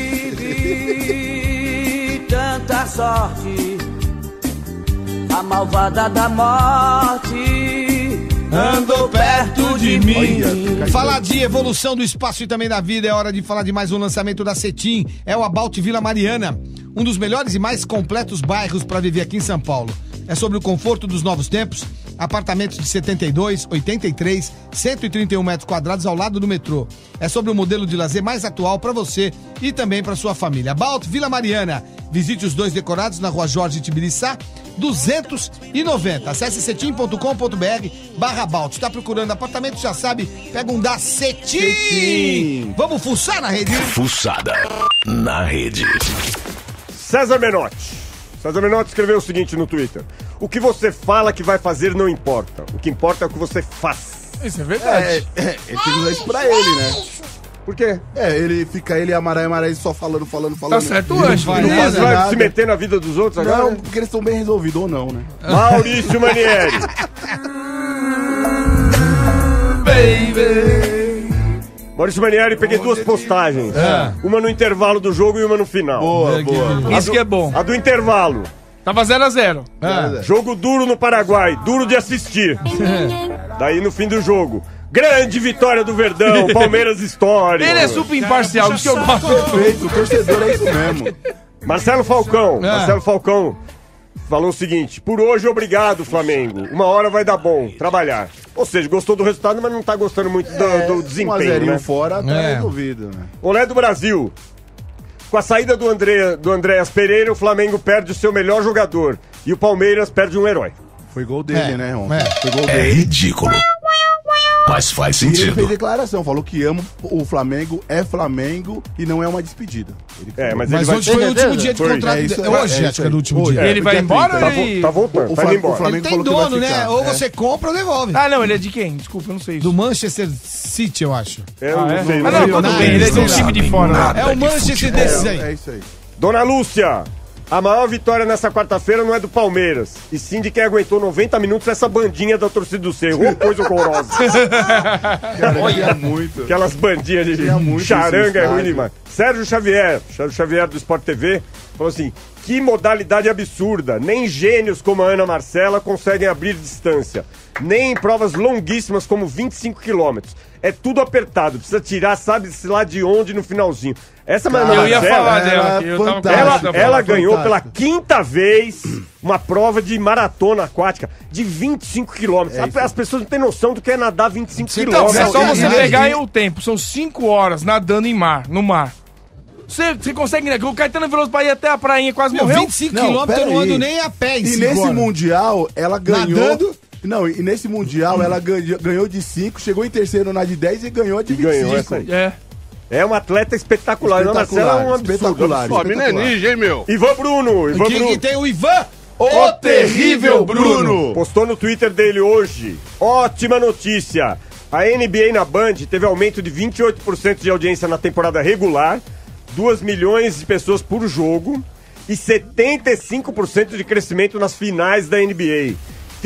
Speaker 8: tive tanta sorte, a malvada da morte andou perto de mim.
Speaker 4: Falar de evolução do espaço e também da vida, é hora de falar de mais um lançamento da Cetim. É o About Vila Mariana, um dos melhores e mais completos bairros para viver aqui em São Paulo. É sobre o conforto dos novos tempos, apartamentos de 72, 83, 131 metros quadrados ao lado do metrô. É sobre o modelo de lazer mais atual para você e também para sua família. About Vila Mariana. Visite os dois decorados na Rua Jorge Tibiriçá, 290. Acesse cetim.com.br/About. Está procurando apartamento, já sabe, pega um da Cetim. Vamos fuçar na rede?
Speaker 1: Fuçada na rede.
Speaker 2: César Menotti. César Menotti escreveu o seguinte no Twitter. O que você fala que vai fazer não importa. O que importa é o que você faz.
Speaker 3: Isso é verdade.
Speaker 5: Ele tem que usar isso pra ele, né?
Speaker 2: Por quê?
Speaker 5: Ele fica ele e a Maraí só falando.
Speaker 3: Tá certo,
Speaker 5: Não
Speaker 3: Anjo.
Speaker 5: vai
Speaker 2: Você
Speaker 5: nada.
Speaker 2: vai se meter na vida dos outros agora?
Speaker 5: Não, porque eles estão bem resolvidos ou não, né?
Speaker 2: Maurício Manieri. Maurício Manieri, peguei duas postagens. Uma no intervalo do jogo e uma no final.
Speaker 5: Boa.
Speaker 3: Isso que é bom.
Speaker 2: A do intervalo.
Speaker 3: Tava 0x0.
Speaker 2: Jogo duro no Paraguai, duro de assistir. Daí no fim do jogo, grande vitória do Verdão, Palmeiras histórico.
Speaker 3: Ele é super imparcial, isso que eu gosto.
Speaker 5: Perfeito, o torcedor é isso mesmo.
Speaker 2: Marcelo Falcão falou o seguinte: por hoje, obrigado, Flamengo. Uma hora vai dar bom, trabalhar. Ou seja, gostou do resultado, mas não tá gostando muito do desempenho, né?
Speaker 5: fora, tá resolvido, né?
Speaker 2: Olé do Brasil. Com a saída do Andréas Pereira, o Flamengo perde o seu melhor jogador. E o Palmeiras perde um herói.
Speaker 5: Foi gol dele, né, ontem? Foi gol
Speaker 1: É
Speaker 5: dele.
Speaker 1: ridículo. Mas faz
Speaker 5: E ele fez
Speaker 1: sentido.
Speaker 5: declaração, falou que ama o Flamengo, é Flamengo e não é uma despedida. Ele falou.
Speaker 2: Mas
Speaker 4: Mas
Speaker 2: ele
Speaker 4: hoje foi o último dia de
Speaker 2: Foi.
Speaker 4: contrato.
Speaker 5: É isso aí,
Speaker 4: Hoje,
Speaker 5: é
Speaker 4: acho
Speaker 5: isso
Speaker 4: que é
Speaker 5: aí.
Speaker 4: o último
Speaker 5: Hoje.
Speaker 4: dia.
Speaker 3: Ele vai embora
Speaker 2: Tá,
Speaker 3: ou ele...
Speaker 2: tá voltando,
Speaker 5: O
Speaker 2: vai
Speaker 5: Flamengo
Speaker 2: embora.
Speaker 4: Ele tem
Speaker 5: falou que vai
Speaker 4: dono, né?
Speaker 5: ficar.
Speaker 4: Ou você compra ou devolve.
Speaker 3: Ah, não, ele é de quem? Desculpa, eu não sei isso.
Speaker 4: Do Manchester City, eu acho.
Speaker 2: Eu não sei,
Speaker 3: Ah, não, tudo
Speaker 4: Nada,
Speaker 3: bem, ele é de um
Speaker 4: não
Speaker 3: time de fora.
Speaker 1: Nada
Speaker 4: É o
Speaker 1: de
Speaker 4: Manchester
Speaker 1: futebol.
Speaker 4: desses aí.
Speaker 5: É isso aí.
Speaker 2: Dona Lúcia, a maior vitória nessa quarta-feira não é do Palmeiras, e sim de quem aguentou 90 minutos essa bandinha da torcida do Cerro. Ô, coisa horrorosa.
Speaker 5: Olha muito.
Speaker 2: Aquelas bandinhas de
Speaker 5: Tinha muito
Speaker 2: charanga
Speaker 5: esse
Speaker 2: é ruim
Speaker 5: estádio.
Speaker 2: demais. Sérgio Xavier do Sport TV, falou assim: que modalidade absurda. Nem gênios como a Ana Marcela conseguem abrir distância. Nem em provas longuíssimas como 25 quilômetros. É tudo apertado, precisa tirar, sabe-se lá de onde no finalzinho. Essa Ana
Speaker 3: Eu ia
Speaker 2: Marcela,
Speaker 3: falar dela
Speaker 5: ela
Speaker 3: aqui,
Speaker 5: é
Speaker 3: eu tava
Speaker 5: fantástica.
Speaker 2: ela ganhou pela
Speaker 5: fantástico.
Speaker 2: quinta vez uma prova de maratona aquática de 25 quilômetros. As pessoas não têm noção do que é nadar 25
Speaker 4: Você tá-
Speaker 2: quilômetros.
Speaker 3: É só
Speaker 4: Não,
Speaker 3: você
Speaker 4: e-
Speaker 3: pegar o tempo, são 5 horas nadando no mar. Você consegue, né? O Caetano Veloso pra ir até a prainha quase
Speaker 4: Meu,
Speaker 3: morreu.
Speaker 4: 25
Speaker 5: Não,
Speaker 4: quilômetros eu não
Speaker 5: pera aí.
Speaker 4: ando nem a pé em
Speaker 5: E
Speaker 4: 5
Speaker 5: nesse
Speaker 4: horas.
Speaker 5: Mundial, ela ganhou...
Speaker 4: Nadando?
Speaker 5: Não, e nesse Mundial, ela ganhou de 5, chegou em terceiro na de 10 e ganhou a de 25.
Speaker 2: Ganhou essa aí.
Speaker 3: É.
Speaker 2: É uma atleta espetacular. A Marcela é um absurdo.
Speaker 5: espetacular.
Speaker 7: Sobe ninja, hein, meu?
Speaker 2: Ivan Bruno. Ivan
Speaker 4: Aqui
Speaker 2: Bruno.
Speaker 4: tem o Ivan.
Speaker 5: O terrível Bruno.
Speaker 2: Postou no Twitter dele hoje. Ótima notícia. A NBA na Band teve aumento de 28% de audiência na temporada regular, 2 milhões de pessoas por jogo e 75% de crescimento nas finais da NBA.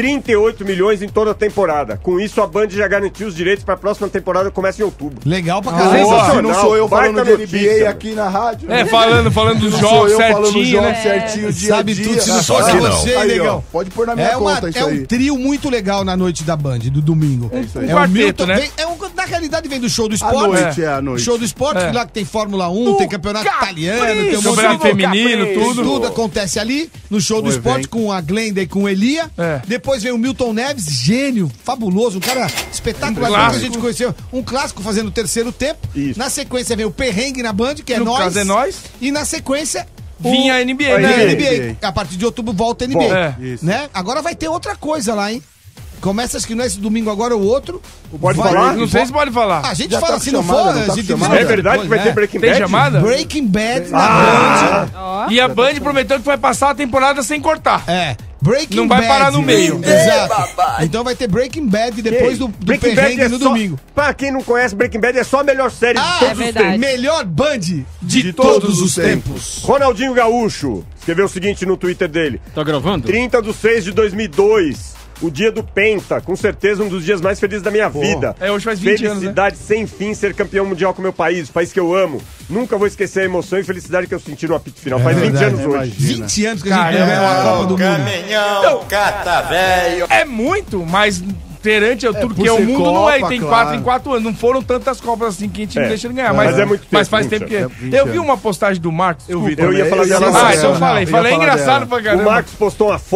Speaker 2: 38 milhões em toda a temporada. Com isso, a Band já garantiu os direitos para a próxima temporada que começa em outubro.
Speaker 4: Legal pra
Speaker 5: Se
Speaker 4: caralho.
Speaker 5: não sou eu falando
Speaker 2: Baita
Speaker 5: de
Speaker 2: notícia,
Speaker 5: NBA
Speaker 2: meu.
Speaker 5: aqui na rádio.
Speaker 3: É, falando dos
Speaker 5: Não
Speaker 3: jogos
Speaker 5: sou eu falando dos
Speaker 3: certinho,
Speaker 5: jogos
Speaker 3: né?
Speaker 5: certinho, dia a
Speaker 4: Sabe
Speaker 5: dia.
Speaker 4: tudo, se não
Speaker 5: Só
Speaker 4: fosse
Speaker 5: que
Speaker 4: você,
Speaker 5: Aí,
Speaker 4: negão.
Speaker 5: ó, pode pôr na minha conta isso
Speaker 4: É
Speaker 5: aí.
Speaker 4: um trio muito legal na noite da Band, do domingo.
Speaker 5: isso aí.
Speaker 3: Um quarteto, né?
Speaker 4: Na realidade vem do show do
Speaker 5: À
Speaker 4: esporte.
Speaker 5: noite, à noite.
Speaker 4: Show do esporte,
Speaker 3: É.
Speaker 4: lá que tem Fórmula 1, tem campeonato italiano, tem um monte
Speaker 3: Campeonato
Speaker 4: de...
Speaker 3: feminino, tudo.
Speaker 4: Tudo acontece ali, no show do
Speaker 5: O
Speaker 4: esporte,
Speaker 5: evento.
Speaker 4: com a Glenda e com o Elia.
Speaker 3: É.
Speaker 4: Depois vem o Milton Neves, gênio, fabuloso, um cara espetacular.
Speaker 3: Um
Speaker 4: que a
Speaker 3: clássico.
Speaker 4: gente conheceu. Um clássico fazendo o terceiro tempo.
Speaker 2: Isso.
Speaker 4: Na sequência vem o Perrengue na Band, que é
Speaker 3: No
Speaker 4: nós.
Speaker 3: caso é nós.
Speaker 4: E na sequência...
Speaker 3: Vinha a NBA,
Speaker 2: a
Speaker 3: né?
Speaker 4: NBA. A partir de outubro volta a NBA.
Speaker 3: É.
Speaker 5: Isso.
Speaker 4: Né? Agora vai ter outra coisa lá, hein? Começa, acho que não é esse domingo agora ou outro.
Speaker 2: Pode
Speaker 4: Vai-
Speaker 2: falar?
Speaker 3: Não sei se pode falar.
Speaker 4: A gente
Speaker 5: Já
Speaker 4: fala,
Speaker 5: tá
Speaker 4: se
Speaker 5: com
Speaker 4: não
Speaker 5: chamada,
Speaker 4: for,
Speaker 5: não tá
Speaker 4: a
Speaker 5: com
Speaker 4: gente
Speaker 5: chamada?
Speaker 2: É verdade que vai ter Breaking
Speaker 3: Tem
Speaker 2: Bad?
Speaker 3: chamada?
Speaker 4: Breaking Bad na Band.
Speaker 6: Ó.
Speaker 3: E a Band prometeu que vai passar a temporada sem cortar.
Speaker 4: É. Breaking
Speaker 3: Não vai
Speaker 4: Bad.
Speaker 3: parar no meio.
Speaker 4: Exato. Então vai ter Breaking Bad depois do
Speaker 2: Breaking
Speaker 4: Perrengue
Speaker 2: Bad
Speaker 4: no
Speaker 2: só,
Speaker 4: domingo.
Speaker 2: Pra quem não conhece, Breaking Bad é só a melhor série
Speaker 4: Ah,
Speaker 2: de todos
Speaker 6: é
Speaker 2: os
Speaker 6: verdade.
Speaker 2: tempos.
Speaker 4: Melhor Band de
Speaker 5: todos os tempos.
Speaker 2: Ronaldinho Gaúcho escreveu o seguinte no Twitter dele.
Speaker 7: Tá gravando?
Speaker 2: 30/6 de 2002, o dia do Penta, com certeza um dos dias mais felizes da minha vida.
Speaker 3: É, hoje faz 20 anos, né?
Speaker 2: Felicidade sem fim ser campeão mundial com meu país, o país que eu amo. Nunca vou esquecer a emoção e felicidade que eu senti no apito final. Faz 20
Speaker 4: verdade,
Speaker 2: anos hoje.
Speaker 4: 20 anos que a gente
Speaker 3: Caramba.
Speaker 4: ganhou a Copa do Mundo.
Speaker 9: Caminhão, cata velho.
Speaker 3: É muito, mas perante tudo
Speaker 5: por
Speaker 3: que é o
Speaker 5: ser
Speaker 3: mundo, não é.
Speaker 5: Copa,
Speaker 3: Tem
Speaker 5: claro.
Speaker 3: 4 em 4 anos. Não foram tantas Copas assim que a gente não deixa ele ganhar.
Speaker 2: mas é muito tempo,
Speaker 3: Mas faz
Speaker 2: 20
Speaker 3: tempo que.
Speaker 5: anos. 20
Speaker 3: Eu vi
Speaker 5: anos.
Speaker 3: uma postagem do Marcos.
Speaker 5: Eu vi
Speaker 3: desculpa.
Speaker 2: Eu ia falar dela
Speaker 3: Ah,
Speaker 2: agora.
Speaker 3: então falei.
Speaker 5: Eu ia
Speaker 3: Falei
Speaker 5: falar
Speaker 3: engraçado
Speaker 5: dela.
Speaker 3: pra
Speaker 2: O
Speaker 3: caramba.
Speaker 2: Marcos postou uma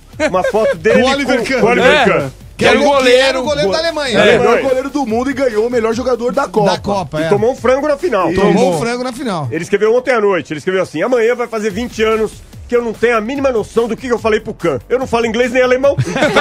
Speaker 2: foto dele
Speaker 4: Com o Oliver Kahn.
Speaker 2: com o Oliver
Speaker 3: É.
Speaker 2: Kahn.
Speaker 3: Que era o
Speaker 4: Que era
Speaker 3: goleiro.
Speaker 4: o goleiro da Alemanha.
Speaker 5: É o
Speaker 2: É.
Speaker 5: melhor goleiro do mundo e ganhou o melhor jogador da Copa.
Speaker 4: Da Copa,
Speaker 2: E
Speaker 4: é.
Speaker 2: tomou um frango na final.
Speaker 4: Tomou um frango na final.
Speaker 2: Ele escreveu ontem à noite, ele escreveu assim, amanhã vai fazer 20 anos que eu não tenho a mínima noção do que eu falei pro Kahn. Eu não falo inglês nem alemão.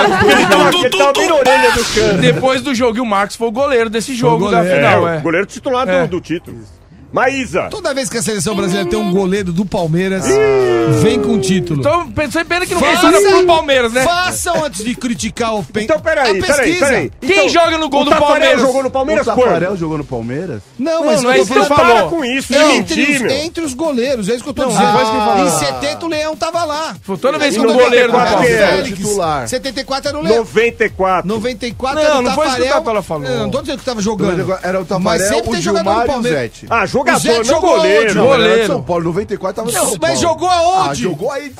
Speaker 2: ele tava bem na orelha do Kahn.
Speaker 3: Depois do jogo, e o Marcos foi o goleiro desse jogo da
Speaker 4: goleiro.
Speaker 3: final.
Speaker 2: o goleiro titular
Speaker 3: É.
Speaker 2: do título. Maísa.
Speaker 4: Toda vez que a seleção brasileira tem um goleiro do Palmeiras, vem com título.
Speaker 3: Então, pensei pena que não
Speaker 4: Faça-
Speaker 3: pensaram pro Palmeiras, né?
Speaker 4: Façam antes de criticar o
Speaker 2: Então, peraí.
Speaker 3: Quem
Speaker 2: Então,
Speaker 3: joga no gol
Speaker 2: o
Speaker 3: do
Speaker 2: Tafarel
Speaker 3: Palmeiras?
Speaker 2: jogou no
Speaker 5: O
Speaker 2: Palmeiras
Speaker 5: Tafarel
Speaker 2: quando?
Speaker 5: jogou no Palmeiras?
Speaker 4: Não, mas
Speaker 3: não é
Speaker 4: eu
Speaker 3: isso
Speaker 4: tô
Speaker 3: que ele
Speaker 4: falando.
Speaker 2: Para
Speaker 3: falou.
Speaker 2: com isso, de
Speaker 4: Entre
Speaker 2: mentir,
Speaker 4: os,
Speaker 2: meu.
Speaker 4: entre os goleiros, é isso que eu tô
Speaker 3: Não,
Speaker 4: dizendo.
Speaker 3: foi isso que ele falou.
Speaker 4: Em 70 o Leão tava lá.
Speaker 3: Foi toda vez que
Speaker 4: Em
Speaker 3: no goleiro do
Speaker 2: 94
Speaker 3: Palmeiras.
Speaker 2: era
Speaker 4: Félix.
Speaker 5: titular.
Speaker 4: 74 era o Leão.
Speaker 2: 94.
Speaker 4: 94
Speaker 3: Não,
Speaker 4: era o
Speaker 3: não foi isso que o
Speaker 4: Tafarel.
Speaker 3: Tatola falou.
Speaker 4: Não tô dizendo que tava jogando.
Speaker 5: Era o
Speaker 4: Mas
Speaker 5: Tafarel,
Speaker 4: sempre
Speaker 5: o
Speaker 4: tem jogador
Speaker 5: Gilmar
Speaker 4: no
Speaker 5: e o
Speaker 4: Palmeiras.
Speaker 5: Zete.
Speaker 2: Ah,
Speaker 4: O
Speaker 2: jogador,
Speaker 4: Zé
Speaker 2: não
Speaker 4: jogou
Speaker 2: goleiro.
Speaker 4: onde?
Speaker 5: Não, era
Speaker 3: Goleiro.
Speaker 5: de São Paulo, 94 tava no São Paulo.
Speaker 4: Mas jogou aonde?
Speaker 5: Ah, jogou aí.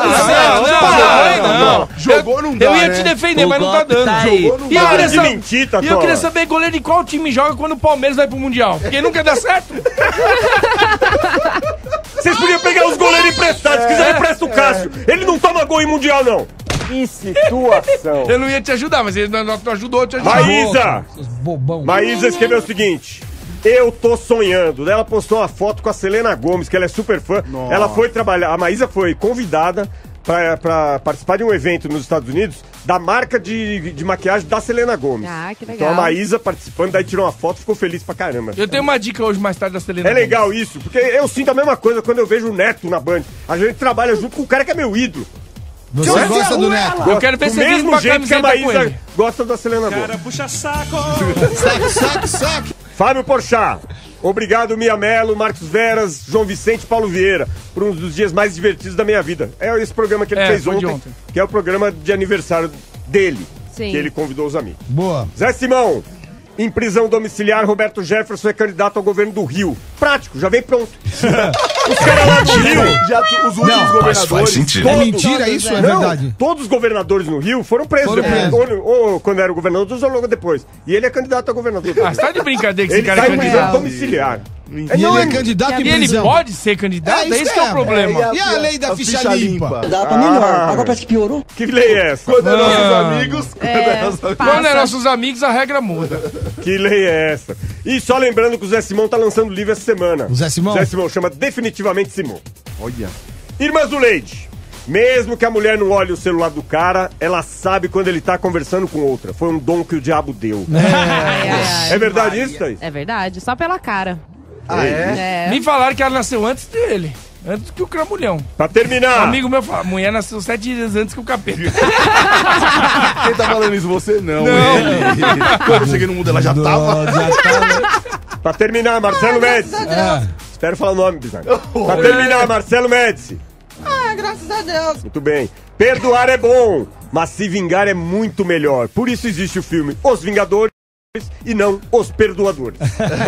Speaker 3: Não.
Speaker 5: Jogou não dá,
Speaker 3: Eu ia
Speaker 5: né?
Speaker 3: te defender, mas não tá dando.
Speaker 5: Jogou não
Speaker 3: E eu
Speaker 5: dá.
Speaker 3: queria
Speaker 2: de
Speaker 3: saber-
Speaker 2: mentir,
Speaker 3: E eu
Speaker 2: Tatola.
Speaker 3: queria saber, goleiro, de qual time joga quando o Palmeiras vai pro Mundial? Porque nunca dá certo.
Speaker 2: Vocês podiam pegar os goleiros emprestados. Se quiser, empresta o Cássio. Ele não toma gol em Mundial, não. Que situação.
Speaker 3: Eu não ia te ajudar, mas ele não ajudou, te ajudou.
Speaker 2: Maísa.
Speaker 4: Seus bobão.
Speaker 2: Maísa escreveu o seguinte. Eu tô sonhando. Ela postou uma foto com a Selena Gomez, que ela é super fã.
Speaker 5: Nossa.
Speaker 2: Ela foi trabalhar. A Maísa foi convidada pra participar de um evento nos Estados Unidos da marca de maquiagem da Selena Gomez.
Speaker 6: Ah, que legal.
Speaker 2: Então a Maísa participando, daí tirou uma foto e ficou feliz pra caramba.
Speaker 3: Eu tenho uma dica hoje mais tarde da Selena.
Speaker 2: É legal isso, porque eu sinto a mesma coisa quando eu vejo o Neto na Band. A gente trabalha junto com o cara que é meu ídolo.
Speaker 4: Você gosta do Neto?
Speaker 3: Eu quero ver
Speaker 2: Do
Speaker 3: você vir com
Speaker 2: mesmo
Speaker 3: uma
Speaker 2: jeito que a
Speaker 3: camiseta com
Speaker 2: Maísa
Speaker 3: ele.
Speaker 2: gosta da Selena Gomez.
Speaker 1: Puxa saco.
Speaker 4: Saque.
Speaker 2: Fábio Porchat. Obrigado, Mia Mello, Marcos Veras, João Vicente e Paulo Vieira, por um dos dias mais divertidos da minha vida. É esse programa que ele fez
Speaker 3: foi de
Speaker 2: ontem, que é o programa de aniversário dele,
Speaker 6: Sim.
Speaker 2: que ele convidou os amigos.
Speaker 4: Boa.
Speaker 2: Zé Simão, em prisão domiciliar, Roberto Jefferson é candidato ao governo do Rio. Prático, já vem pronto. Os caras lá do Rio...
Speaker 5: Já os últimos
Speaker 4: Não,
Speaker 5: governadores.
Speaker 4: É mentira isso, é
Speaker 2: Não,
Speaker 4: verdade?
Speaker 2: todos os governadores no Rio foram presos.
Speaker 4: Foram
Speaker 2: depois.
Speaker 4: presos.
Speaker 2: Ou quando era o governador, ou logo depois. E ele é candidato a governador.
Speaker 3: Ah, você tá de brincadeira que esse
Speaker 2: Ele
Speaker 3: cara é
Speaker 2: sai em prisão
Speaker 3: candidato.
Speaker 2: domiciliar.
Speaker 4: E ele é candidato em
Speaker 3: E ele
Speaker 4: prisão.
Speaker 3: pode ser candidato?
Speaker 4: É, isso
Speaker 3: Esse que é o problema.
Speaker 4: E a lei da ficha limpa?
Speaker 9: Dá pra melhor. Agora parece que piorou.
Speaker 2: Que lei é essa?
Speaker 5: Quando eram nossos amigos.
Speaker 6: É,
Speaker 3: Quando é
Speaker 6: passa.
Speaker 3: nossos amigos, a regra muda.
Speaker 2: Que lei é essa? E só lembrando que o Zé Simão tá lançando livro essa semana.
Speaker 4: O Zé Simão?
Speaker 2: Zé Simão chama Definitivamente Simão.
Speaker 5: Olha.
Speaker 2: Irmãs do Leite. Mesmo que a mulher não olhe o celular do cara, ela sabe quando ele tá conversando com outra. Foi um dom que o diabo deu. É verdade isso, Thaís?
Speaker 6: É verdade, só pela cara.
Speaker 5: Ah, é?
Speaker 3: Me falaram que ela nasceu antes dele. Antes que o Cramulhão.
Speaker 2: Pra terminar.
Speaker 3: Um amigo meu fala, a mulher nasceu 7 dias antes que o capeta.
Speaker 5: Quem tá falando isso? Você não. Ele. Quando eu cheguei no mundo, ela já tava.
Speaker 2: Pra terminar, Marcelo Médici. Espero falar o nome, Bizarro. Pra terminar, Marcelo Médici.
Speaker 10: Ah, graças a Deus.
Speaker 2: Muito bem. Perdoar é bom, mas se vingar é muito melhor. Por isso existe o filme Os Vingadores e não Os Perdoadores.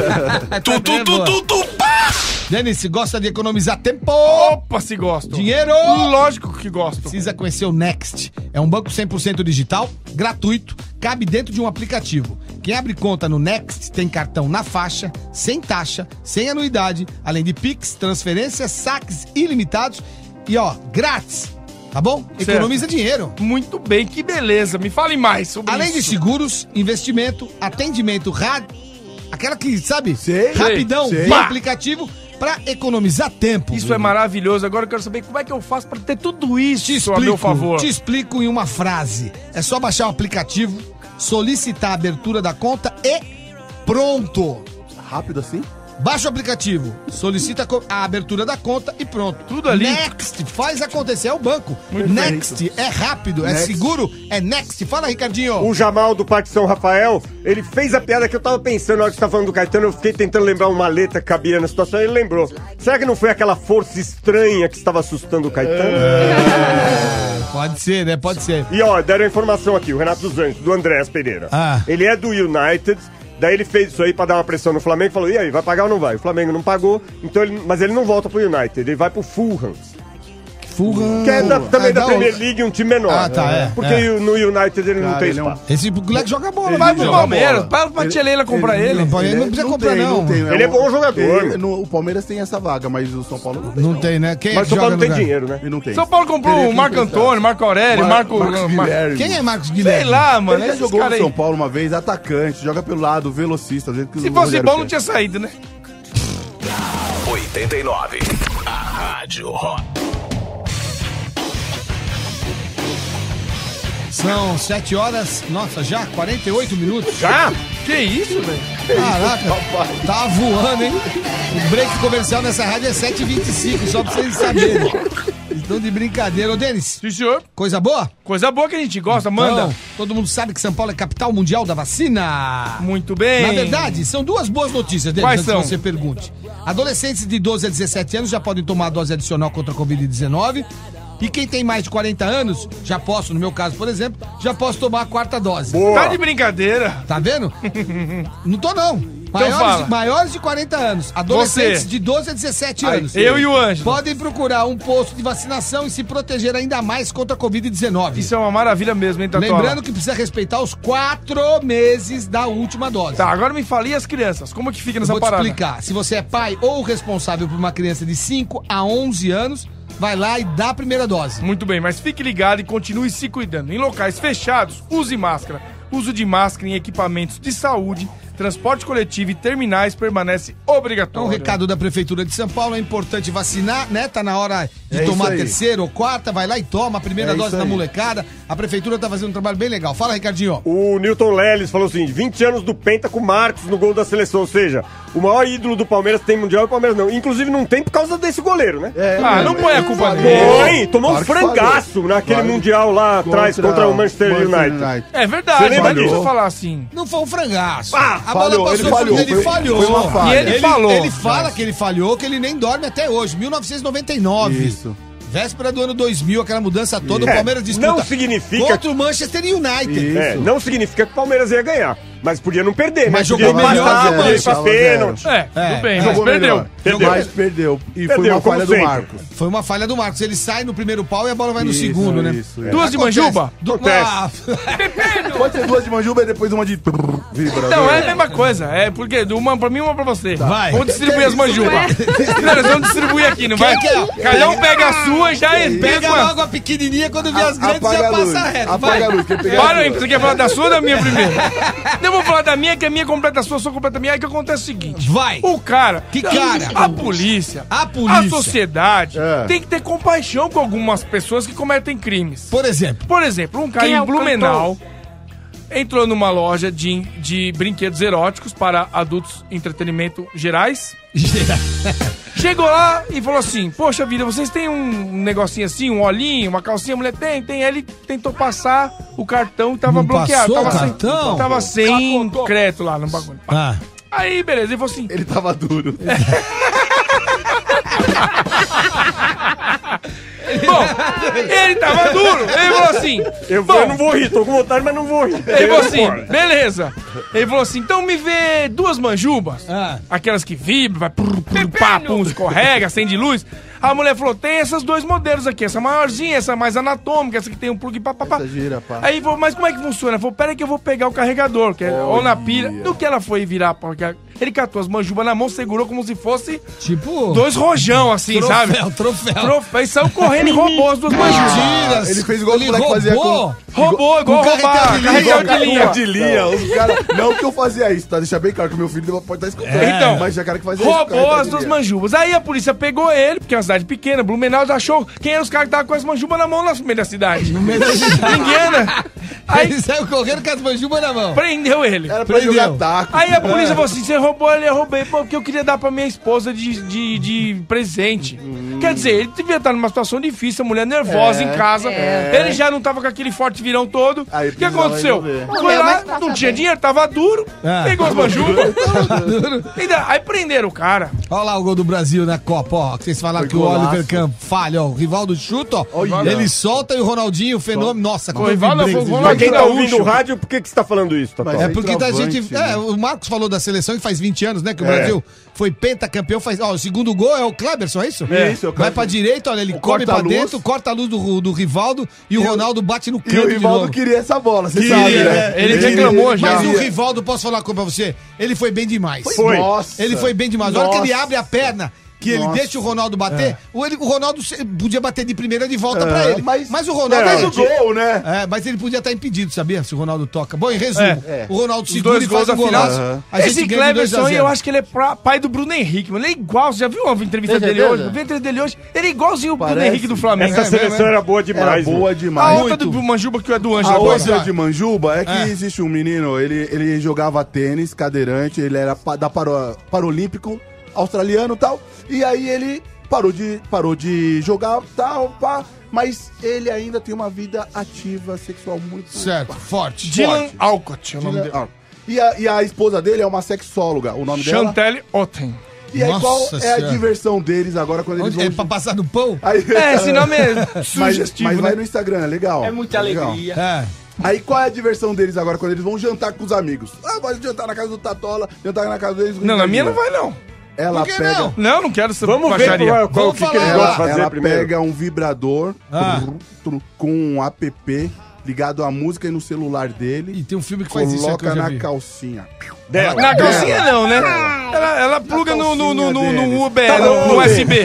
Speaker 4: Denis, se gosta de economizar tempo?
Speaker 3: Opa, se gosto.
Speaker 4: Dinheiro?
Speaker 3: Lógico que gosto.
Speaker 4: Precisa conhecer o Next. É um banco 100% digital, gratuito, cabe dentro de um aplicativo. Quem abre conta no Next tem cartão na faixa, sem taxa, sem anuidade, além de Pix, transferências, saques ilimitados e, grátis. Tá bom?
Speaker 3: Certo.
Speaker 4: Economiza dinheiro.
Speaker 3: Muito bem, que beleza. Me fale mais sobre
Speaker 4: Além
Speaker 3: isso.
Speaker 4: de seguros, investimento, atendimento rápido, aquela que, sabe?
Speaker 5: Sei.
Speaker 4: Rapidão,
Speaker 5: Sei.
Speaker 4: via aplicativo, pra economizar tempo.
Speaker 3: Isso é maravilhoso. Agora eu quero saber como é que eu faço pra ter tudo isso
Speaker 4: Te
Speaker 3: a
Speaker 4: explico,
Speaker 3: meu favor.
Speaker 4: te explico em uma frase. É só baixar o aplicativo, solicitar a abertura da conta e pronto.
Speaker 5: Rápido assim?
Speaker 4: Baixa o aplicativo, solicita a abertura da conta e pronto.
Speaker 3: Tudo ali.
Speaker 4: Next, faz acontecer, é o banco.
Speaker 3: Muito
Speaker 4: Next, é rápido, é
Speaker 5: Next.
Speaker 4: seguro, é Next. Fala, Ricardinho.
Speaker 2: O Jamal do Parque São Rafael, ele fez a piada que eu tava pensando na hora que você tava falando do Caetano, eu fiquei tentando lembrar uma letra que cabia na situação e ele lembrou. Será que não foi aquela força estranha que estava assustando o Caetano?
Speaker 4: Pode ser, né? Pode ser.
Speaker 2: E deram a informação aqui, o Renato dos Anjos, do Andréas Pereira.
Speaker 4: Ah.
Speaker 2: Ele é do United, daí ele fez isso aí pra dar uma pressão no Flamengo e falou, e aí, vai pagar ou não vai? O Flamengo não pagou, então mas ele não volta pro United, ele vai pro Fulham.
Speaker 4: Fulham.
Speaker 2: Que é também da
Speaker 4: da
Speaker 2: Premier League, um time menor.
Speaker 4: Ah, tá, é.
Speaker 2: Porque no United ele não tem
Speaker 5: ele é um-
Speaker 2: espaço.
Speaker 4: Esse moleque joga bola,
Speaker 3: Vai pro
Speaker 5: joga
Speaker 3: Palmeiras.
Speaker 5: bola.
Speaker 3: Pra tia Leila comprar ele.
Speaker 4: Não precisa comprar, não.
Speaker 2: Ele é bom jogador.
Speaker 5: O Palmeiras tem essa vaga, mas o São Paulo não tem.
Speaker 4: Não tem, né? Quem
Speaker 2: Mas o São Paulo não
Speaker 4: no
Speaker 2: tem
Speaker 4: lugar?
Speaker 2: dinheiro, né?
Speaker 5: E não tem.
Speaker 3: São Paulo comprou
Speaker 5: Teria
Speaker 3: o
Speaker 5: que
Speaker 3: Marco
Speaker 5: emprestar.
Speaker 3: Antônio, Marco Aurélio, Marcos
Speaker 5: Guilherme.
Speaker 4: Quem é Marcos Guilherme?
Speaker 3: Sei lá, mano.
Speaker 5: Ele já
Speaker 3: Esses
Speaker 5: jogou no
Speaker 3: caras aí.
Speaker 5: São Paulo uma vez, atacante, joga pelo lado, velocista. Do jeito que
Speaker 3: Se
Speaker 5: o
Speaker 3: fosse
Speaker 5: Rogério
Speaker 3: bom,
Speaker 5: quer.
Speaker 3: não tinha saído, né?
Speaker 1: 89. A Rádio Rock.
Speaker 4: São 7 horas, nossa, já 48 minutos.
Speaker 2: Já?
Speaker 3: Que isso, velho?
Speaker 4: Caraca, tá voando, hein? O break comercial nessa rádio é 7h25, só pra vocês saberem. Estão de brincadeira. Ô, Denis,
Speaker 3: Sim, senhor.
Speaker 4: coisa boa?
Speaker 3: Coisa boa que a gente gosta, manda.
Speaker 4: Então, todo mundo sabe que São Paulo é capital mundial da vacina.
Speaker 3: Muito bem.
Speaker 4: Na verdade, são duas boas notícias, Denis,
Speaker 3: Quais
Speaker 4: antes
Speaker 3: são?
Speaker 4: que você pergunte. Adolescentes de 12 a 17 anos já podem tomar a dose adicional contra a Covid-19. E quem tem mais de 40 anos, já posso, no meu caso, por exemplo, já posso tomar a 4ª dose.
Speaker 3: Tá de brincadeira.
Speaker 4: Tá vendo? Não tô, não.
Speaker 3: fala.
Speaker 4: Maiores de 40 anos, adolescentes
Speaker 3: Você.
Speaker 4: de 12 a 17
Speaker 3: Aí,
Speaker 4: anos.
Speaker 3: eu e o Ângelo.
Speaker 4: Podem procurar um posto de vacinação e se proteger ainda mais contra a Covid-19.
Speaker 3: Isso é uma maravilha mesmo, hein, Tatola?
Speaker 4: Lembrando que precisa respeitar os 4 meses da última dose.
Speaker 3: Tá, agora me fale, e as crianças? Como que fica
Speaker 4: Eu
Speaker 3: nessa
Speaker 4: vou te
Speaker 3: parada?
Speaker 4: explicar. Se você é pai ou responsável por uma criança de 5 a 11 anos, vai lá e dá a primeira dose.
Speaker 3: Muito bem, mas fique ligado e continue se cuidando. Em locais fechados, use máscara. Uso de máscara em equipamentos de saúde, transporte coletivo e terminais permanece
Speaker 4: Então,
Speaker 3: obrigatório.
Speaker 4: um recado da Prefeitura de São Paulo, é importante vacinar, né? Tá na hora de
Speaker 5: É
Speaker 4: tomar a
Speaker 5: isso aí.
Speaker 4: 3ª ou 4ª, vai lá e toma a primeira
Speaker 5: É
Speaker 4: dose
Speaker 5: isso
Speaker 4: da
Speaker 5: aí.
Speaker 4: molecada. A Prefeitura tá fazendo um trabalho bem legal. Fala, Ricardinho.
Speaker 2: O Newton Leles falou assim, 20 anos do Penta com Marcos no gol da seleção, ou seja, o maior ídolo do Palmeiras tem mundial e o Palmeiras não. Inclusive não tem por causa desse goleiro, né?
Speaker 3: Não põe a culpa
Speaker 5: Falhou.
Speaker 3: nele.
Speaker 2: Põe, tomou um
Speaker 5: Claro que
Speaker 2: frangaço
Speaker 5: falhou.
Speaker 2: naquele
Speaker 5: Claro.
Speaker 2: mundial lá atrás contra o Manchester United.
Speaker 3: É
Speaker 2: Você
Speaker 3: verdade,
Speaker 2: lembra
Speaker 3: mas não
Speaker 2: disso?
Speaker 3: precisa falar assim.
Speaker 4: Não foi um frangaço.
Speaker 2: Ah,
Speaker 4: a bola
Speaker 5: falhou,
Speaker 4: passou
Speaker 5: ele
Speaker 4: por
Speaker 5: falhou,
Speaker 4: ele
Speaker 5: foi-
Speaker 4: falhou.
Speaker 5: foi uma falha.
Speaker 3: E ele falou.
Speaker 4: Ele fala que ele falhou, que ele nem dorme até hoje, 1999.
Speaker 5: Isso.
Speaker 4: Véspera do ano 2000, aquela mudança toda, o
Speaker 2: É,
Speaker 4: Palmeiras disputa
Speaker 2: não significa-
Speaker 4: contra o Manchester United.
Speaker 5: Isso.
Speaker 2: Não significa que o Palmeiras ia ganhar, mas podia não perder,
Speaker 4: Mas
Speaker 2: né? Podia
Speaker 4: jogou melhor,
Speaker 2: empatar, podia ir pra
Speaker 5: tava zero.
Speaker 2: pênalti.
Speaker 3: Tudo bem, mas
Speaker 5: Jogou
Speaker 3: perdeu.
Speaker 5: melhor.
Speaker 2: Perdeu.
Speaker 5: Mas perdeu. E foi
Speaker 2: Perdeu,
Speaker 5: uma
Speaker 2: como
Speaker 5: falha do
Speaker 2: sempre.
Speaker 5: Marcos.
Speaker 4: Foi uma falha do Marcos. Ele sai no primeiro pau e a bola vai no
Speaker 5: Isso,
Speaker 4: segundo, né?
Speaker 5: isso, é.
Speaker 3: Duas de
Speaker 4: Acontece.
Speaker 3: manjuba?
Speaker 2: Acontece.
Speaker 5: Pode ser duas de manjuba e depois uma de vibrador.
Speaker 3: Não, é a mesma coisa. É porque uma pra mim e uma pra você.
Speaker 4: Vai.
Speaker 3: Vamos distribuir as manjubas. Não, nós vamos distribuir aqui, não vai?
Speaker 4: que é?
Speaker 3: Cada um pega a sua e já é.
Speaker 4: Pega logo a pequenininha, quando vê as grandes
Speaker 5: Apaga
Speaker 4: já
Speaker 5: a luz.
Speaker 4: passa reto.
Speaker 5: Apaga a
Speaker 4: Vai.
Speaker 5: luz. Quem pegar
Speaker 3: Para
Speaker 5: a
Speaker 3: aí,
Speaker 5: sua.
Speaker 3: você quer falar da sua ou da minha primeiro? Não, Então eu vou falar da minha, que a minha completa a sua completa a minha. Aí que acontece o seguinte.
Speaker 4: Vai.
Speaker 3: O cara...
Speaker 4: Que cara?
Speaker 3: A polícia. A sociedade tem que ter compaixão com algumas pessoas que cometem crimes.
Speaker 4: Por exemplo?
Speaker 3: Por exemplo, um cara
Speaker 6: Quem é
Speaker 3: em
Speaker 6: o
Speaker 3: Blumenau entrou numa loja de brinquedos eróticos para adultos entretenimento gerais. Chegou lá e falou assim, poxa vida, vocês têm um negocinho assim, um olhinho, uma calcinha? A mulher tem. Aí ele tentou passar o cartão e tava
Speaker 4: Não
Speaker 3: bloqueado.
Speaker 4: passou
Speaker 3: Tava
Speaker 4: o cartão?
Speaker 3: Tava sem crédito lá no bagulho.
Speaker 4: Ah.
Speaker 3: Aí, beleza, ele falou assim...
Speaker 5: Ele tava duro.
Speaker 3: Bom, ele tava duro. Ele falou assim...
Speaker 2: Eu não vou rir, tô com vontade, mas não vou rir.
Speaker 3: Ele falou assim, beleza. Ele falou assim, então me vê 2 manjubas. Aquelas que vibram, vai pum, escorrega, acende luz. A mulher falou, tem esses 2 modelos aqui, essa maiorzinha, essa mais anatômica, essa que tem um plug papapá. Aí ele falou, mas como é que funciona? Ele falou, pera aí que eu vou pegar o carregador, que é ou na pilha. Do que ela foi virar, porque ele catou as manjubas na mão, segurou como se fosse
Speaker 4: tipo
Speaker 3: 2 rojão, assim, sabe?
Speaker 4: Troféu.
Speaker 3: Aí saiu correndo e roubou as 2 manjubas.
Speaker 4: Mentira.
Speaker 5: Ele fez igual o moleque fazia com...
Speaker 3: Roubou, igual roubar, carregador de linha.
Speaker 5: Os cara, não que eu fazia isso, tá? Deixa bem claro que meu filho pode estar escutando.
Speaker 3: Então,
Speaker 5: mas já cara que fazia
Speaker 3: roubou as 2 manjubas. Aí a polícia pegou ele, porque é uma cidade pequena, Blumenau, achou quem eram os caras que estavam com as manjubas na mão no meio da cidade. No meio da cidade. Ninguém, né? Aí
Speaker 4: ele saiu correndo com as manjubas na mão.
Speaker 3: Prendeu ele.
Speaker 5: Era pra jogar taco.
Speaker 3: Aí a polícia falou assim, você roubou ele, eu roubei, porque eu queria dar pra minha esposa de presente. Quer dizer, ele devia estar numa situação difícil, a mulher nervosa em casa. Ele já não tava com aquele forte virão todo. O que aconteceu? Foi lá, não tinha dinheiro, tava duro, pegou as manjubas. Aí prenderam o cara.
Speaker 4: Olha lá o gol do Brasil na Copa, ó. Que vocês falaram que o Oliver Kahn falha, ó. O Rivaldo chuta, ó. Ele solta e o Ronaldinho, o fenômeno. Nossa, como
Speaker 2: Mas quem tá ouvindo o rádio, por que você tá falando isso, Totó?
Speaker 4: É porque a gente... o Marcos falou da seleção que faz 20 anos, né? Que o Brasil foi pentacampeão. Ó, o segundo gol é o Cleberson, é isso?
Speaker 5: Isso,
Speaker 4: vai pra direita, olha, ele come pra dentro, corta a luz do Rivaldo e o Ronaldo bate no canto.
Speaker 5: E o Rivaldo queria essa bola, você sabe, né?
Speaker 3: Ele reclamou já.
Speaker 4: Mas o Rivaldo, posso falar uma coisa pra você? Ele foi bem demais.
Speaker 2: Foi.
Speaker 5: Nossa.
Speaker 4: Ele foi bem demais. Na hora que ele abre a perna, que ele deixa o Ronaldo bater, o Ronaldo podia bater de primeira de volta pra ele. Mas o Ronaldo...
Speaker 5: fez o gol, né?
Speaker 4: Mas ele podia estar impedido, sabia? Se o Ronaldo toca. Bom, em resumo, o Ronaldo segura e faz
Speaker 3: da
Speaker 4: o golaço.
Speaker 3: Esse Cleberson aí, eu acho que ele é pai do Bruno Henrique, mano. Ele é igual, você já viu uma entrevista dele hoje? Eu vi a entrevista dele hoje. Ele é igualzinho o Bruno Henrique do Flamengo.
Speaker 2: Essa seleção era boa demais.
Speaker 5: Era boa demais.
Speaker 3: A outra do Manjuba, que é do Ângelo.
Speaker 5: A outra de Manjuba é que existe um menino, ele jogava tênis, cadeirante, ele era da Paralímpico, australiano e tal. E aí ele parou de jogar tal, pá. Mas ele ainda tem uma vida ativa sexual muito
Speaker 4: forte.
Speaker 3: Dylan Alcott, é o nome dele.
Speaker 5: E a esposa dele é uma sexóloga, o nome dela?
Speaker 3: Chantelle Otten.
Speaker 5: E aí qual é a diversão deles agora quando eles vão...
Speaker 4: É pra passar no pão?
Speaker 5: Aí...
Speaker 3: esse nome é sugestivo,
Speaker 5: mas vai
Speaker 3: né?
Speaker 5: no Instagram, é legal.
Speaker 9: É muita alegria.
Speaker 5: Aí qual é a diversão deles agora quando eles vão jantar com os amigos? Vai jantar na casa do Tatola, jantar na casa deles...
Speaker 3: Não, na minha não vai não.
Speaker 5: Ela pega...
Speaker 3: Não quero ser
Speaker 2: Vamos ver qual que eles vão fazer
Speaker 5: ela
Speaker 2: primeiro.
Speaker 5: pega um vibrador com um app ligado à música e no celular dele.
Speaker 4: E tem um filme que faz isso.
Speaker 5: Coloca na calcinha.
Speaker 2: Dela.
Speaker 3: Na calcinha não, né? Ela pluga no USB, no USB.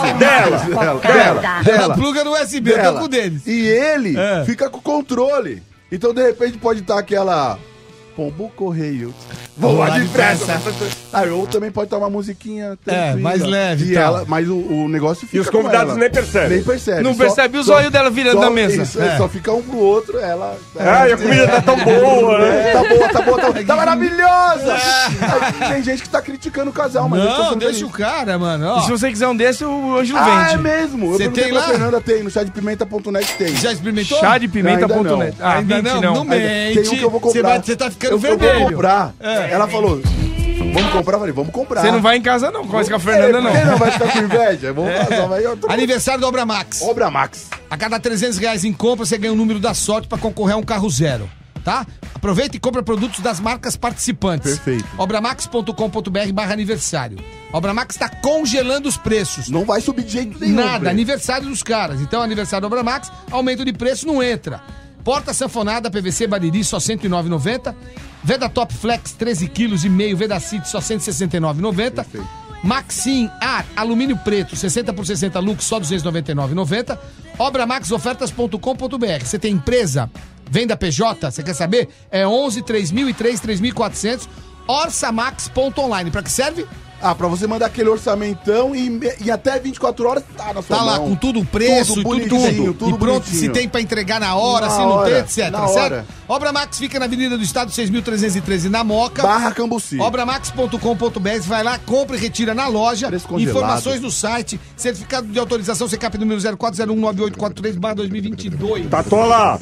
Speaker 2: Dela.
Speaker 4: Ela pluga no USB, eu tô com o deles.
Speaker 5: E ele fica com o controle. Então, de repente, pode estar aquela... Pombo correio. Vou lá depressa. Ou também pode estar uma musiquinha tranquila.
Speaker 4: Mais leve.
Speaker 5: E ela, mas o negócio fica.
Speaker 2: E os convidados nem percebem.
Speaker 3: Não percebe os olhos dela virando na mesa.
Speaker 5: Isso, só fica um pro outro, ela...
Speaker 2: E a comida tá tão boa, né?
Speaker 5: Tá boa. Tá maravilhosa! Tem gente que tá criticando o casal, mas
Speaker 4: não, deixa o cara, mano.
Speaker 3: E se você quiser um desse, o Ângelo
Speaker 5: É
Speaker 3: vende.
Speaker 5: mesmo.
Speaker 4: Você tem lá?
Speaker 5: A Fernanda tem, no chadepimenta.net tem.
Speaker 4: Já experimentou?
Speaker 3: Chadepimenta.net.
Speaker 4: Ainda não. Não mente.
Speaker 5: Tem um que eu vou comprar.
Speaker 4: Você tá ficando
Speaker 5: eu
Speaker 4: vermelho.
Speaker 5: vou comprar. Ela falou, vamos comprar? Eu falei, vamos comprar.
Speaker 3: Você não vai em casa não, conversa com a Fernanda não.
Speaker 5: Você não vai ficar com inveja? Vamos lá,
Speaker 4: Aniversário da Obra Max.
Speaker 5: Obra Max.
Speaker 4: A cada R$300 em compra, você ganha o número da sorte pra concorrer a um carro zero. Tá? Aproveita e compra produtos das marcas participantes.
Speaker 5: Perfeito.
Speaker 4: Obramax.com.br/aniversário. Obra Max tá congelando os preços.
Speaker 5: Não vai subir de jeito nenhum.
Speaker 4: Nada, aniversário dos caras. Então, aniversário da Obra Max, aumento de preço não entra. Porta sanfonada PVC Bariri, só R$ 109,90. Veda Top Flex, 13,5 kg. Veda City, só R$ 169,90. Maxim Ar, alumínio preto, 60 por 60 Lux, só R$ 299,90. Obramacsofertas.com.br. Você tem empresa? Venda PJ, você quer saber? É 11 3003 3400, orçamax.online. Pra que serve?
Speaker 5: Pra você mandar aquele orçamentão e até 24 horas tá na sua
Speaker 4: Tá lá
Speaker 5: mão.
Speaker 4: com tudo o preço,
Speaker 5: Tudo
Speaker 4: tudo.
Speaker 5: bonitinho, tudo
Speaker 4: E pronto,
Speaker 5: bonitinho.
Speaker 4: se tem pra entregar na hora, se não
Speaker 5: hora,
Speaker 4: tem, etc.
Speaker 5: na
Speaker 4: Certo?
Speaker 5: hora.
Speaker 4: Obra Max fica na Avenida do Estado, 6.313, na Moca.
Speaker 5: Barra Cambuci.
Speaker 4: Obramax.com.br, vai lá, compra e retira na loja.
Speaker 5: Preço congelado.
Speaker 4: Informações no site, certificado de autorização, CCAP número 04019843/2022.
Speaker 2: Tatola!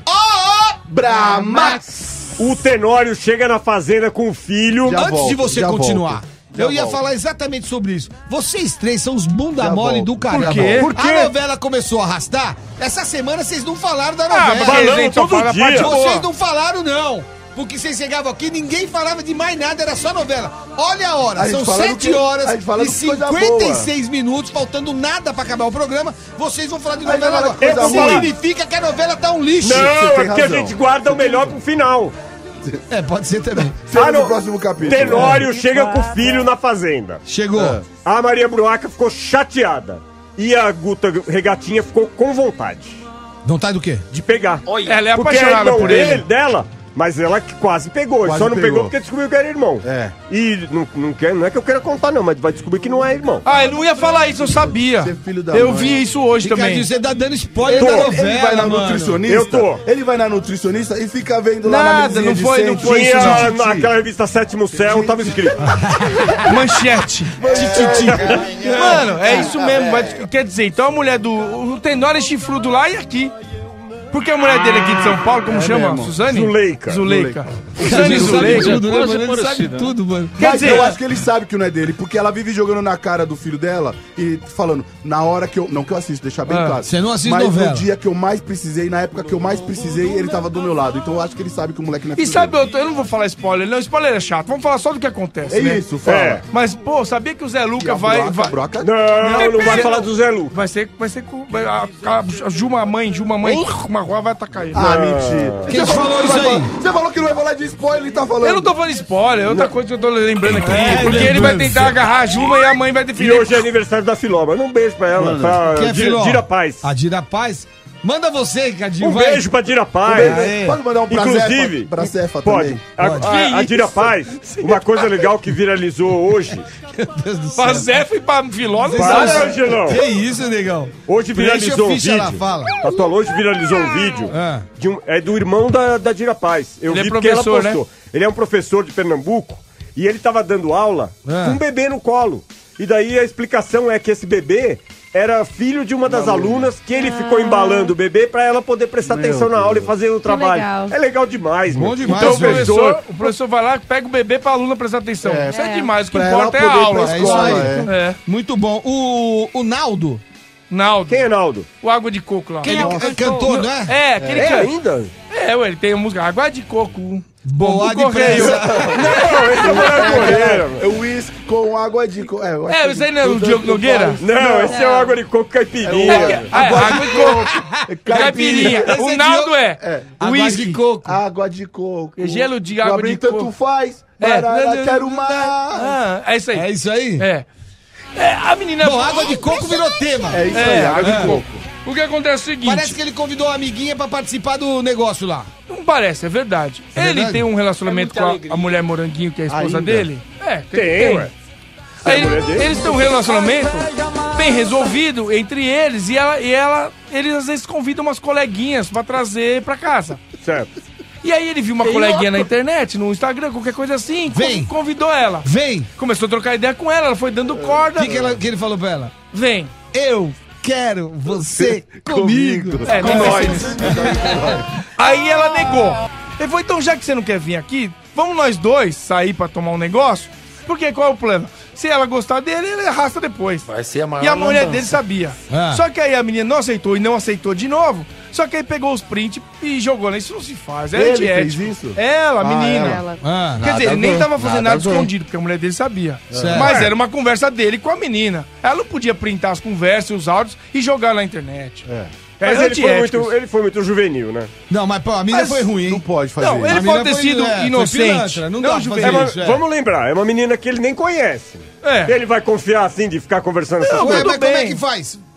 Speaker 5: Bramax!
Speaker 2: O Tenório chega na fazenda com o filho.
Speaker 5: Já
Speaker 4: Antes de você
Speaker 5: já
Speaker 4: continuar,
Speaker 5: volto.
Speaker 4: eu
Speaker 5: Já
Speaker 4: ia
Speaker 5: volto.
Speaker 4: falar exatamente sobre isso. Vocês três são os bunda
Speaker 5: Já
Speaker 4: mole
Speaker 5: volto.
Speaker 4: do caramba.
Speaker 3: Por quê?
Speaker 2: Por quê?
Speaker 4: A novela começou a arrastar. Essa semana vocês não falaram da
Speaker 3: Ah,
Speaker 4: novela.
Speaker 3: mas a
Speaker 2: Falamos
Speaker 3: gente só
Speaker 2: todo
Speaker 3: fala a
Speaker 2: dia.
Speaker 3: parte
Speaker 4: Vocês
Speaker 3: boa.
Speaker 4: não falaram, não. Porque vocês chegavam aqui, ninguém falava de mais nada, era só novela. Olha a hora,
Speaker 5: A gente
Speaker 4: são
Speaker 5: fala do
Speaker 4: 7
Speaker 5: que-
Speaker 4: horas
Speaker 5: a gente fala
Speaker 4: e
Speaker 5: do que coisa
Speaker 4: 56 minutos, faltando nada pra acabar o programa. Vocês vão falar de
Speaker 5: A gente
Speaker 4: novela
Speaker 5: fala
Speaker 4: agora.
Speaker 5: de coisa ruim.
Speaker 4: Significa que a novela tá um lixo.
Speaker 2: Não,
Speaker 5: Você
Speaker 2: é
Speaker 5: tem
Speaker 2: porque a
Speaker 5: razão.
Speaker 2: gente guarda o melhor pro final.
Speaker 4: É, pode ser também.
Speaker 5: Sempre
Speaker 2: no
Speaker 5: no próximo capítulo.
Speaker 2: Tenório chega com o filho na fazenda.
Speaker 4: Chegou.
Speaker 2: A Maria Bruaca ficou chateada. E a Guta Regatinha ficou com vontade
Speaker 4: Vontade do quê?
Speaker 2: de pegar.
Speaker 3: Ela é
Speaker 2: Porque
Speaker 3: apaixonada
Speaker 2: irmão
Speaker 3: por ele.
Speaker 2: dela, mas ela que quase pegou.
Speaker 5: Quase
Speaker 2: Só não pegou
Speaker 5: pegou.
Speaker 2: porque descobriu que era irmão.
Speaker 5: É.
Speaker 2: E não é que eu queira contar, não, mas vai descobrir que não é irmão.
Speaker 3: Ah, ele não ia falar isso, eu sabia.
Speaker 5: Ser filho da
Speaker 3: Eu
Speaker 5: mãe.
Speaker 3: vi isso hoje
Speaker 4: Ricardinho,
Speaker 3: também.
Speaker 4: você tá dando spoiler
Speaker 5: Ele,
Speaker 4: da
Speaker 5: ele
Speaker 4: novela,
Speaker 5: vai na
Speaker 4: mano.
Speaker 5: nutricionista.
Speaker 2: Eu tô.
Speaker 5: Ele vai na nutricionista e fica vendo lá na
Speaker 3: Nada,
Speaker 5: mesinha
Speaker 3: não
Speaker 5: de
Speaker 3: foi
Speaker 5: centro.
Speaker 3: isso,
Speaker 2: Tinha
Speaker 3: não.
Speaker 2: naquela revista Sétimo Céu, tava escrito.
Speaker 3: Manchete. Mano, é isso mesmo. Quer dizer, então a mulher do. O Tenório é chifrudo lá e aqui. Porque a mulher dele aqui de São Paulo, como chama?
Speaker 5: mesmo.
Speaker 3: Suzane?
Speaker 2: Zuleika.
Speaker 3: Zuleika.
Speaker 4: Ele
Speaker 3: Suzane
Speaker 4: sabe
Speaker 3: Zuleika.
Speaker 4: tudo, né,
Speaker 7: Quase
Speaker 4: mano? Ele sabe
Speaker 7: parecido, né?
Speaker 4: tudo, mano.
Speaker 3: Quer
Speaker 5: Mas
Speaker 3: dizer,
Speaker 5: eu acho que ele sabe que não é dele, porque ela vive jogando na cara do filho dela e falando, na hora que eu. Não que eu assisto, deixar bem claro.
Speaker 4: Você não assiste
Speaker 5: mas
Speaker 4: novela.
Speaker 5: no dia que eu mais precisei, na época que eu mais precisei, ele tava do meu lado. Então eu acho que ele sabe que o moleque não é
Speaker 3: E
Speaker 5: filho
Speaker 3: sabe,
Speaker 5: dele.
Speaker 3: eu não vou falar spoiler, não. Spoiler é chato. Vamos falar só do que acontece,
Speaker 5: É
Speaker 3: né?
Speaker 5: isso, fala.
Speaker 2: É.
Speaker 3: Mas, pô, sabia que o Zé
Speaker 5: E
Speaker 3: Luca
Speaker 5: a
Speaker 3: vai.
Speaker 5: broca,
Speaker 2: Não vai falar do Zé Lu.
Speaker 3: Vai ser com. A Juma Mãe, uma rua vai atacar ele.
Speaker 5: Ah, mentira.
Speaker 4: Quem falou isso aí?
Speaker 5: Você falou que não vai falar de spoiler, ele tá falando.
Speaker 3: Eu não tô falando spoiler, é outra coisa que eu tô lembrando aqui.
Speaker 4: É,
Speaker 3: porque ele vai
Speaker 4: lembrando.
Speaker 3: tentar agarrar a Juma e a mãe vai
Speaker 2: E
Speaker 3: defender.
Speaker 2: hoje é aniversário da Filó. Manda um beijo pra ela. Pra
Speaker 4: Quem é Filó?
Speaker 2: Dira Paz.
Speaker 4: A Dira Paz. Manda você, Ricardinho.
Speaker 2: Um
Speaker 4: vai.
Speaker 2: beijo pra Dira Paz.
Speaker 4: Aê.
Speaker 5: Pode mandar um pra
Speaker 2: Inclusive,
Speaker 5: Zefa, pra Cefa
Speaker 2: pode.
Speaker 5: também.
Speaker 2: A Dira Paz, uma coisa legal que viralizou hoje.
Speaker 4: Meu Deus do céu.
Speaker 3: Pra Zé e pra Filó não
Speaker 2: Para,
Speaker 3: sabe.
Speaker 2: Angelão.
Speaker 4: Que isso, negão?
Speaker 2: Hoje viralizou um
Speaker 4: Deixa a ficha
Speaker 2: vídeo.
Speaker 4: lá, fala.
Speaker 2: Tatual, hoje viralizou um vídeo.
Speaker 4: Ah.
Speaker 2: É do irmão da Dira Paz. Eu
Speaker 3: Ele é
Speaker 2: vi porque ela
Speaker 3: professor,
Speaker 2: postou. Ele é um professor de Pernambuco e ele tava dando aula
Speaker 4: Ah.
Speaker 2: com um bebê no colo. E daí a explicação é que esse bebê era filho de uma das alunas que ele ficou embalando o bebê pra ela poder prestar atenção na aula e fazer o trabalho.
Speaker 6: legal.
Speaker 2: É legal demais,
Speaker 4: Bom
Speaker 2: meu.
Speaker 4: demais,
Speaker 2: Então,
Speaker 3: Então o professor vai lá, pega o bebê pra aluna prestar atenção. Isso é demais, o que
Speaker 5: Pra ela
Speaker 3: importa é a
Speaker 5: poder ir
Speaker 3: aula.
Speaker 5: pra
Speaker 4: É isso
Speaker 5: escola,
Speaker 4: aí.
Speaker 3: É.
Speaker 4: Muito bom. O Naldo,
Speaker 3: Naldo,
Speaker 2: Quem é Naldo?
Speaker 3: o Água de Coco lá.
Speaker 4: ele é cantor, não é?
Speaker 3: É, aquele
Speaker 2: É
Speaker 3: que...
Speaker 2: ainda?
Speaker 3: É, ué, ele tem a música Água de Coco.
Speaker 4: Boa de
Speaker 3: Correio.
Speaker 4: pressa.
Speaker 2: Não, esse é o Moraes Moreira.
Speaker 5: É o uísque com água de coco.
Speaker 3: É, isso aí não é o Diogo Nogueira?
Speaker 2: Não, esse é o água de coco caipirinha.
Speaker 3: Água de Coco. Caipirinha.
Speaker 4: Esse
Speaker 3: O
Speaker 4: é
Speaker 3: Naldo é.
Speaker 4: Água de
Speaker 3: Whisky.
Speaker 4: coco.
Speaker 5: Água de coco.
Speaker 3: Gelo de água
Speaker 5: Gabriel
Speaker 3: de
Speaker 5: tanto
Speaker 3: coco.
Speaker 5: faz.
Speaker 3: É.
Speaker 5: Barara, quero mais.
Speaker 3: Ah, é isso aí.
Speaker 4: É isso aí?
Speaker 3: É. É, a menina...
Speaker 4: Bom, água de coco virou tema.
Speaker 5: É isso aí, água de coco.
Speaker 3: O que acontece é o seguinte...
Speaker 4: Parece que ele convidou uma amiguinha pra participar do negócio lá.
Speaker 3: Não parece, é verdade.
Speaker 4: É
Speaker 3: Ele
Speaker 4: verdade?
Speaker 3: tem um relacionamento com a mulher Moranguinho, que é a esposa
Speaker 5: Ainda?
Speaker 3: dele. É,
Speaker 2: Tem.
Speaker 3: ué. Aí
Speaker 2: a mulher dele?
Speaker 3: eles têm um relacionamento bem resolvido entre eles e eles às vezes convidam umas coleguinhas pra trazer pra casa.
Speaker 2: Certo.
Speaker 3: E aí ele viu uma coleguinha na internet, no Instagram, qualquer coisa assim,
Speaker 4: Vem.
Speaker 3: convidou ela.
Speaker 4: Vem.
Speaker 3: Começou a trocar ideia com ela foi dando corda.
Speaker 4: O que ele falou pra ela?
Speaker 3: Vem.
Speaker 4: Eu quero você comigo.
Speaker 3: É, nem nós. Aí ela negou. Ele falou, então já que você não quer vir aqui, vamos nós dois sair pra tomar um negócio? Porque qual é o plano? Se ela gostar dele, ele arrasta depois.
Speaker 7: Vai ser a maior
Speaker 3: E a mulher
Speaker 7: lambança.
Speaker 3: dele sabia.
Speaker 4: Ah.
Speaker 3: Só que aí a menina não aceitou e não aceitou de novo. Só que aí pegou os prints e jogou, né? Isso não se faz, é
Speaker 5: Ele
Speaker 3: antiético.
Speaker 5: fez isso?
Speaker 3: Ela, a menina.
Speaker 6: Ela.
Speaker 4: Ah,
Speaker 3: Quer dizer, ele nem tava fazendo nada
Speaker 5: bom.
Speaker 3: escondido, porque a mulher dele sabia.
Speaker 4: Certo.
Speaker 3: Mas era uma conversa dele com a menina. Ela não podia printar as conversas e os áudios e jogar na internet.
Speaker 5: É.
Speaker 2: Mas ele foi muito juvenil, né?
Speaker 4: não, mas pô, a mina
Speaker 3: Mas
Speaker 4: foi ruim,
Speaker 5: Não
Speaker 4: hein?
Speaker 5: pode fazer
Speaker 3: Não,
Speaker 5: isso.
Speaker 3: ele
Speaker 4: A menina
Speaker 3: pode ter
Speaker 4: foi-
Speaker 3: sido
Speaker 4: foi
Speaker 3: inocente.
Speaker 4: pilantra, não dá pra
Speaker 3: juvenil.
Speaker 4: fazer
Speaker 2: É uma-
Speaker 4: isso, é.
Speaker 2: Vamos lembrar, é uma menina que ele nem conhece.
Speaker 3: É.
Speaker 2: Ele vai confiar assim de ficar conversando essas
Speaker 3: Não,
Speaker 4: Ué,
Speaker 2: coisas.
Speaker 3: tudo
Speaker 4: mas como é
Speaker 3: bem.
Speaker 4: que faz?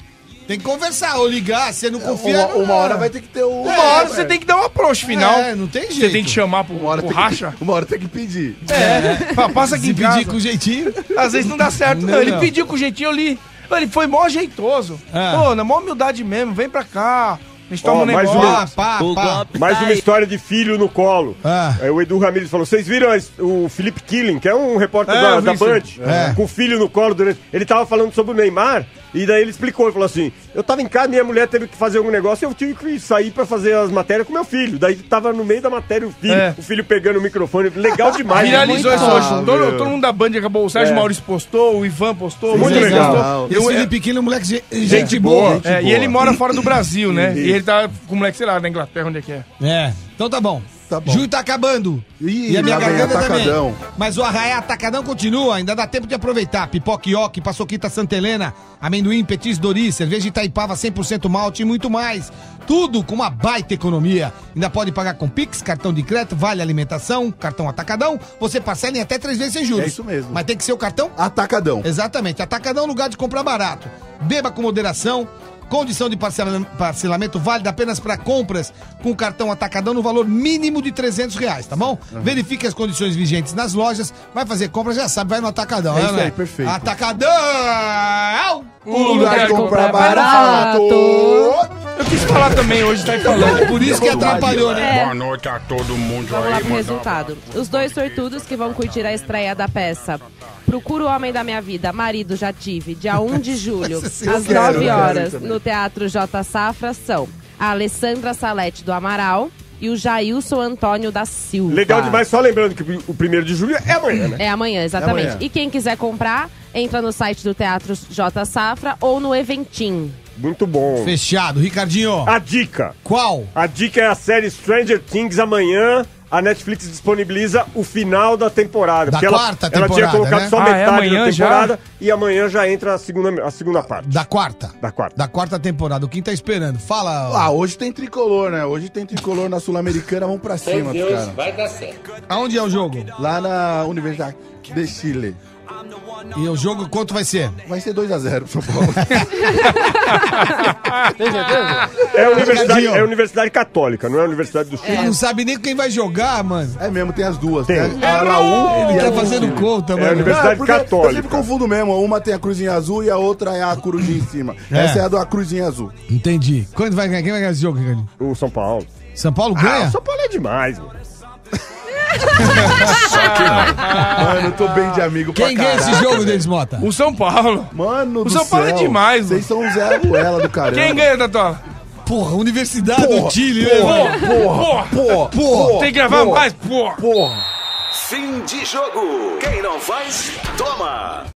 Speaker 4: Tem que conversar ou ligar, se você não confia...
Speaker 5: Uma hora vai ter que ter o...
Speaker 3: Uma hora você tem que dar um approach final.
Speaker 4: Não tem jeito.
Speaker 3: Você tem que chamar pro
Speaker 5: Uma hora
Speaker 3: racha.
Speaker 5: uma hora tem que pedir.
Speaker 3: Fala, passa aqui
Speaker 4: Se
Speaker 3: em casa.
Speaker 4: pedir com jeitinho...
Speaker 3: Às vezes não dá certo.
Speaker 4: Não,
Speaker 3: Não, ele
Speaker 4: não.
Speaker 3: pediu com jeitinho, eu li. Ele foi mó jeitoso. Pô, na maior humildade mesmo, vem pra cá. A gente toma um
Speaker 2: mais
Speaker 3: negócio.
Speaker 2: Mais uma história de filho no colo.
Speaker 4: Ah.
Speaker 2: O Edu Ramírez falou: vocês viram o Felipe Killing, que é um repórter da
Speaker 3: eu vi
Speaker 2: Band,
Speaker 3: isso.
Speaker 2: com o filho no colo durante. Ele tava falando sobre o Neymar, e daí ele explicou, ele falou assim: eu tava em casa, minha mulher teve que fazer algum negócio, eu tive que sair pra fazer as matérias com meu filho. Daí tava no meio da matéria o filho pegando o microfone. Legal demais.
Speaker 3: Viralizou isso
Speaker 2: Muito
Speaker 3: hoje.
Speaker 2: bom.
Speaker 3: Todo mundo da Band acabou. O Sérgio Maurício postou, o Ivan postou,
Speaker 2: Muito
Speaker 3: muita gente
Speaker 2: legal.
Speaker 3: postou.
Speaker 4: Esse Felipe Quilo é um moleque
Speaker 2: Gente boa.
Speaker 3: E ele mora fora do Brasil, né? E ele tá com o moleque, sei lá, na Inglaterra, onde é que é.
Speaker 4: Então tá bom.
Speaker 5: Tá bom.
Speaker 4: Junho tá acabando.
Speaker 5: Ih,
Speaker 4: E a minha
Speaker 5: lá vem
Speaker 4: garganta
Speaker 5: atacadão.
Speaker 4: também. Mas o Arraiá Atacadão continua, ainda dá tempo de aproveitar. Pipoca Ioki, Paçoquita Santa Helena, amendoim, petis Dori, cerveja Itaipava 100% malte e muito mais. Tudo com uma baita economia. Ainda pode pagar com Pix, cartão de crédito, vale alimentação, cartão Atacadão. Você parcela em até 3 vezes sem juros.
Speaker 5: É isso mesmo.
Speaker 4: Mas tem que ser o cartão
Speaker 5: Atacadão.
Speaker 4: Exatamente. Atacadão é um lugar de comprar barato. Beba com moderação. Condição de parcelamento válida apenas para compras com o cartão Atacadão no valor mínimo de R$300, tá bom? Verifique as condições vigentes nas lojas. Vai fazer compras, já sabe, vai no Atacadão.
Speaker 5: É isso
Speaker 4: né?
Speaker 5: aí, perfeito.
Speaker 4: Atacadão!
Speaker 5: O lugar de comprar barato.
Speaker 3: Eu quis falar também hoje, tá aí falando.
Speaker 4: Por isso que atrapalhou, né?
Speaker 1: Boa noite a todo mundo
Speaker 6: Vamos lá
Speaker 1: aí,
Speaker 6: pro resultado. Os dois sortudos que vão curtir a estreia da peça Procura o Homem da Minha Vida, Marido Já Tive, dia 1 de julho, às 9 horas, no Teatro J. Safra, são a Alessandra Salete do Amaral e o Jailson Antônio da Silva.
Speaker 2: Legal demais, só lembrando que o 1º de julho é amanhã, né?
Speaker 6: É amanhã, exatamente.
Speaker 5: É amanhã.
Speaker 6: E quem quiser comprar, entra no site do Teatro J. Safra ou no Eventim.
Speaker 2: Muito bom.
Speaker 4: Fechado. Ricardinho,
Speaker 2: A dica.
Speaker 4: qual?
Speaker 2: A dica é a série Stranger Things. Amanhã a Netflix disponibiliza o final da temporada.
Speaker 4: Da
Speaker 2: porque
Speaker 4: quarta
Speaker 2: ela tinha
Speaker 4: temporada,
Speaker 2: colocado
Speaker 4: né?
Speaker 2: só
Speaker 3: Ah, é
Speaker 2: metade
Speaker 3: amanhã
Speaker 2: da
Speaker 3: já?
Speaker 2: temporada e amanhã já entra a segunda parte.
Speaker 4: Da quarta.
Speaker 2: Da quarta.
Speaker 4: Da quarta temporada. O Kim tá esperando. Fala.
Speaker 5: Ah, hoje tem tricolor, né? Hoje tem tricolor na Sul-Americana, vamos pra cima, cara.
Speaker 9: vai dar certo.
Speaker 4: Aonde é o jogo?
Speaker 5: Lá na Universidade de Chile.
Speaker 4: E o jogo, quanto vai ser?
Speaker 5: Vai ser 2-0 pro São Paulo.
Speaker 9: Tem certeza?
Speaker 2: É a Universidade Católica, não é a Universidade do Sul.
Speaker 4: Ele não sabe nem quem vai jogar, mano.
Speaker 5: É mesmo, tem as duas.
Speaker 2: Tem.
Speaker 5: A Laú
Speaker 4: Ele
Speaker 5: e
Speaker 4: tá
Speaker 5: a
Speaker 4: fazendo conta,
Speaker 2: É a
Speaker 4: mano.
Speaker 2: Universidade
Speaker 5: porque
Speaker 2: Católica.
Speaker 5: Eu sempre confundo mesmo. Uma tem a cruzinha azul e a outra é a cruzzinha em cima.
Speaker 4: É.
Speaker 5: Essa é a da cruzinha azul.
Speaker 4: Entendi. Quando vai ganhar? Quem vai ganhar esse jogo, Ricardinho?
Speaker 2: O São Paulo.
Speaker 4: São Paulo
Speaker 2: Ah,
Speaker 4: ganha?
Speaker 2: o São Paulo é demais, mano.
Speaker 5: Mano, eu tô bem de amigo pra
Speaker 4: Quem ganha esse
Speaker 5: caralho,
Speaker 4: jogo,
Speaker 5: velho.
Speaker 4: Denis Mota?
Speaker 3: O São Paulo.
Speaker 5: Mano
Speaker 3: O São Paulo é demais,
Speaker 5: Vocês são um Zé Ruela do caramba.
Speaker 3: Quem ganha, Tatola?
Speaker 4: Porra, Universidade
Speaker 5: Porra,
Speaker 4: do Chile, né, mano?
Speaker 5: Porra.
Speaker 3: Tem que gravar mais, porra.
Speaker 5: Porra.
Speaker 11: Fim de jogo. Quem não faz, toma.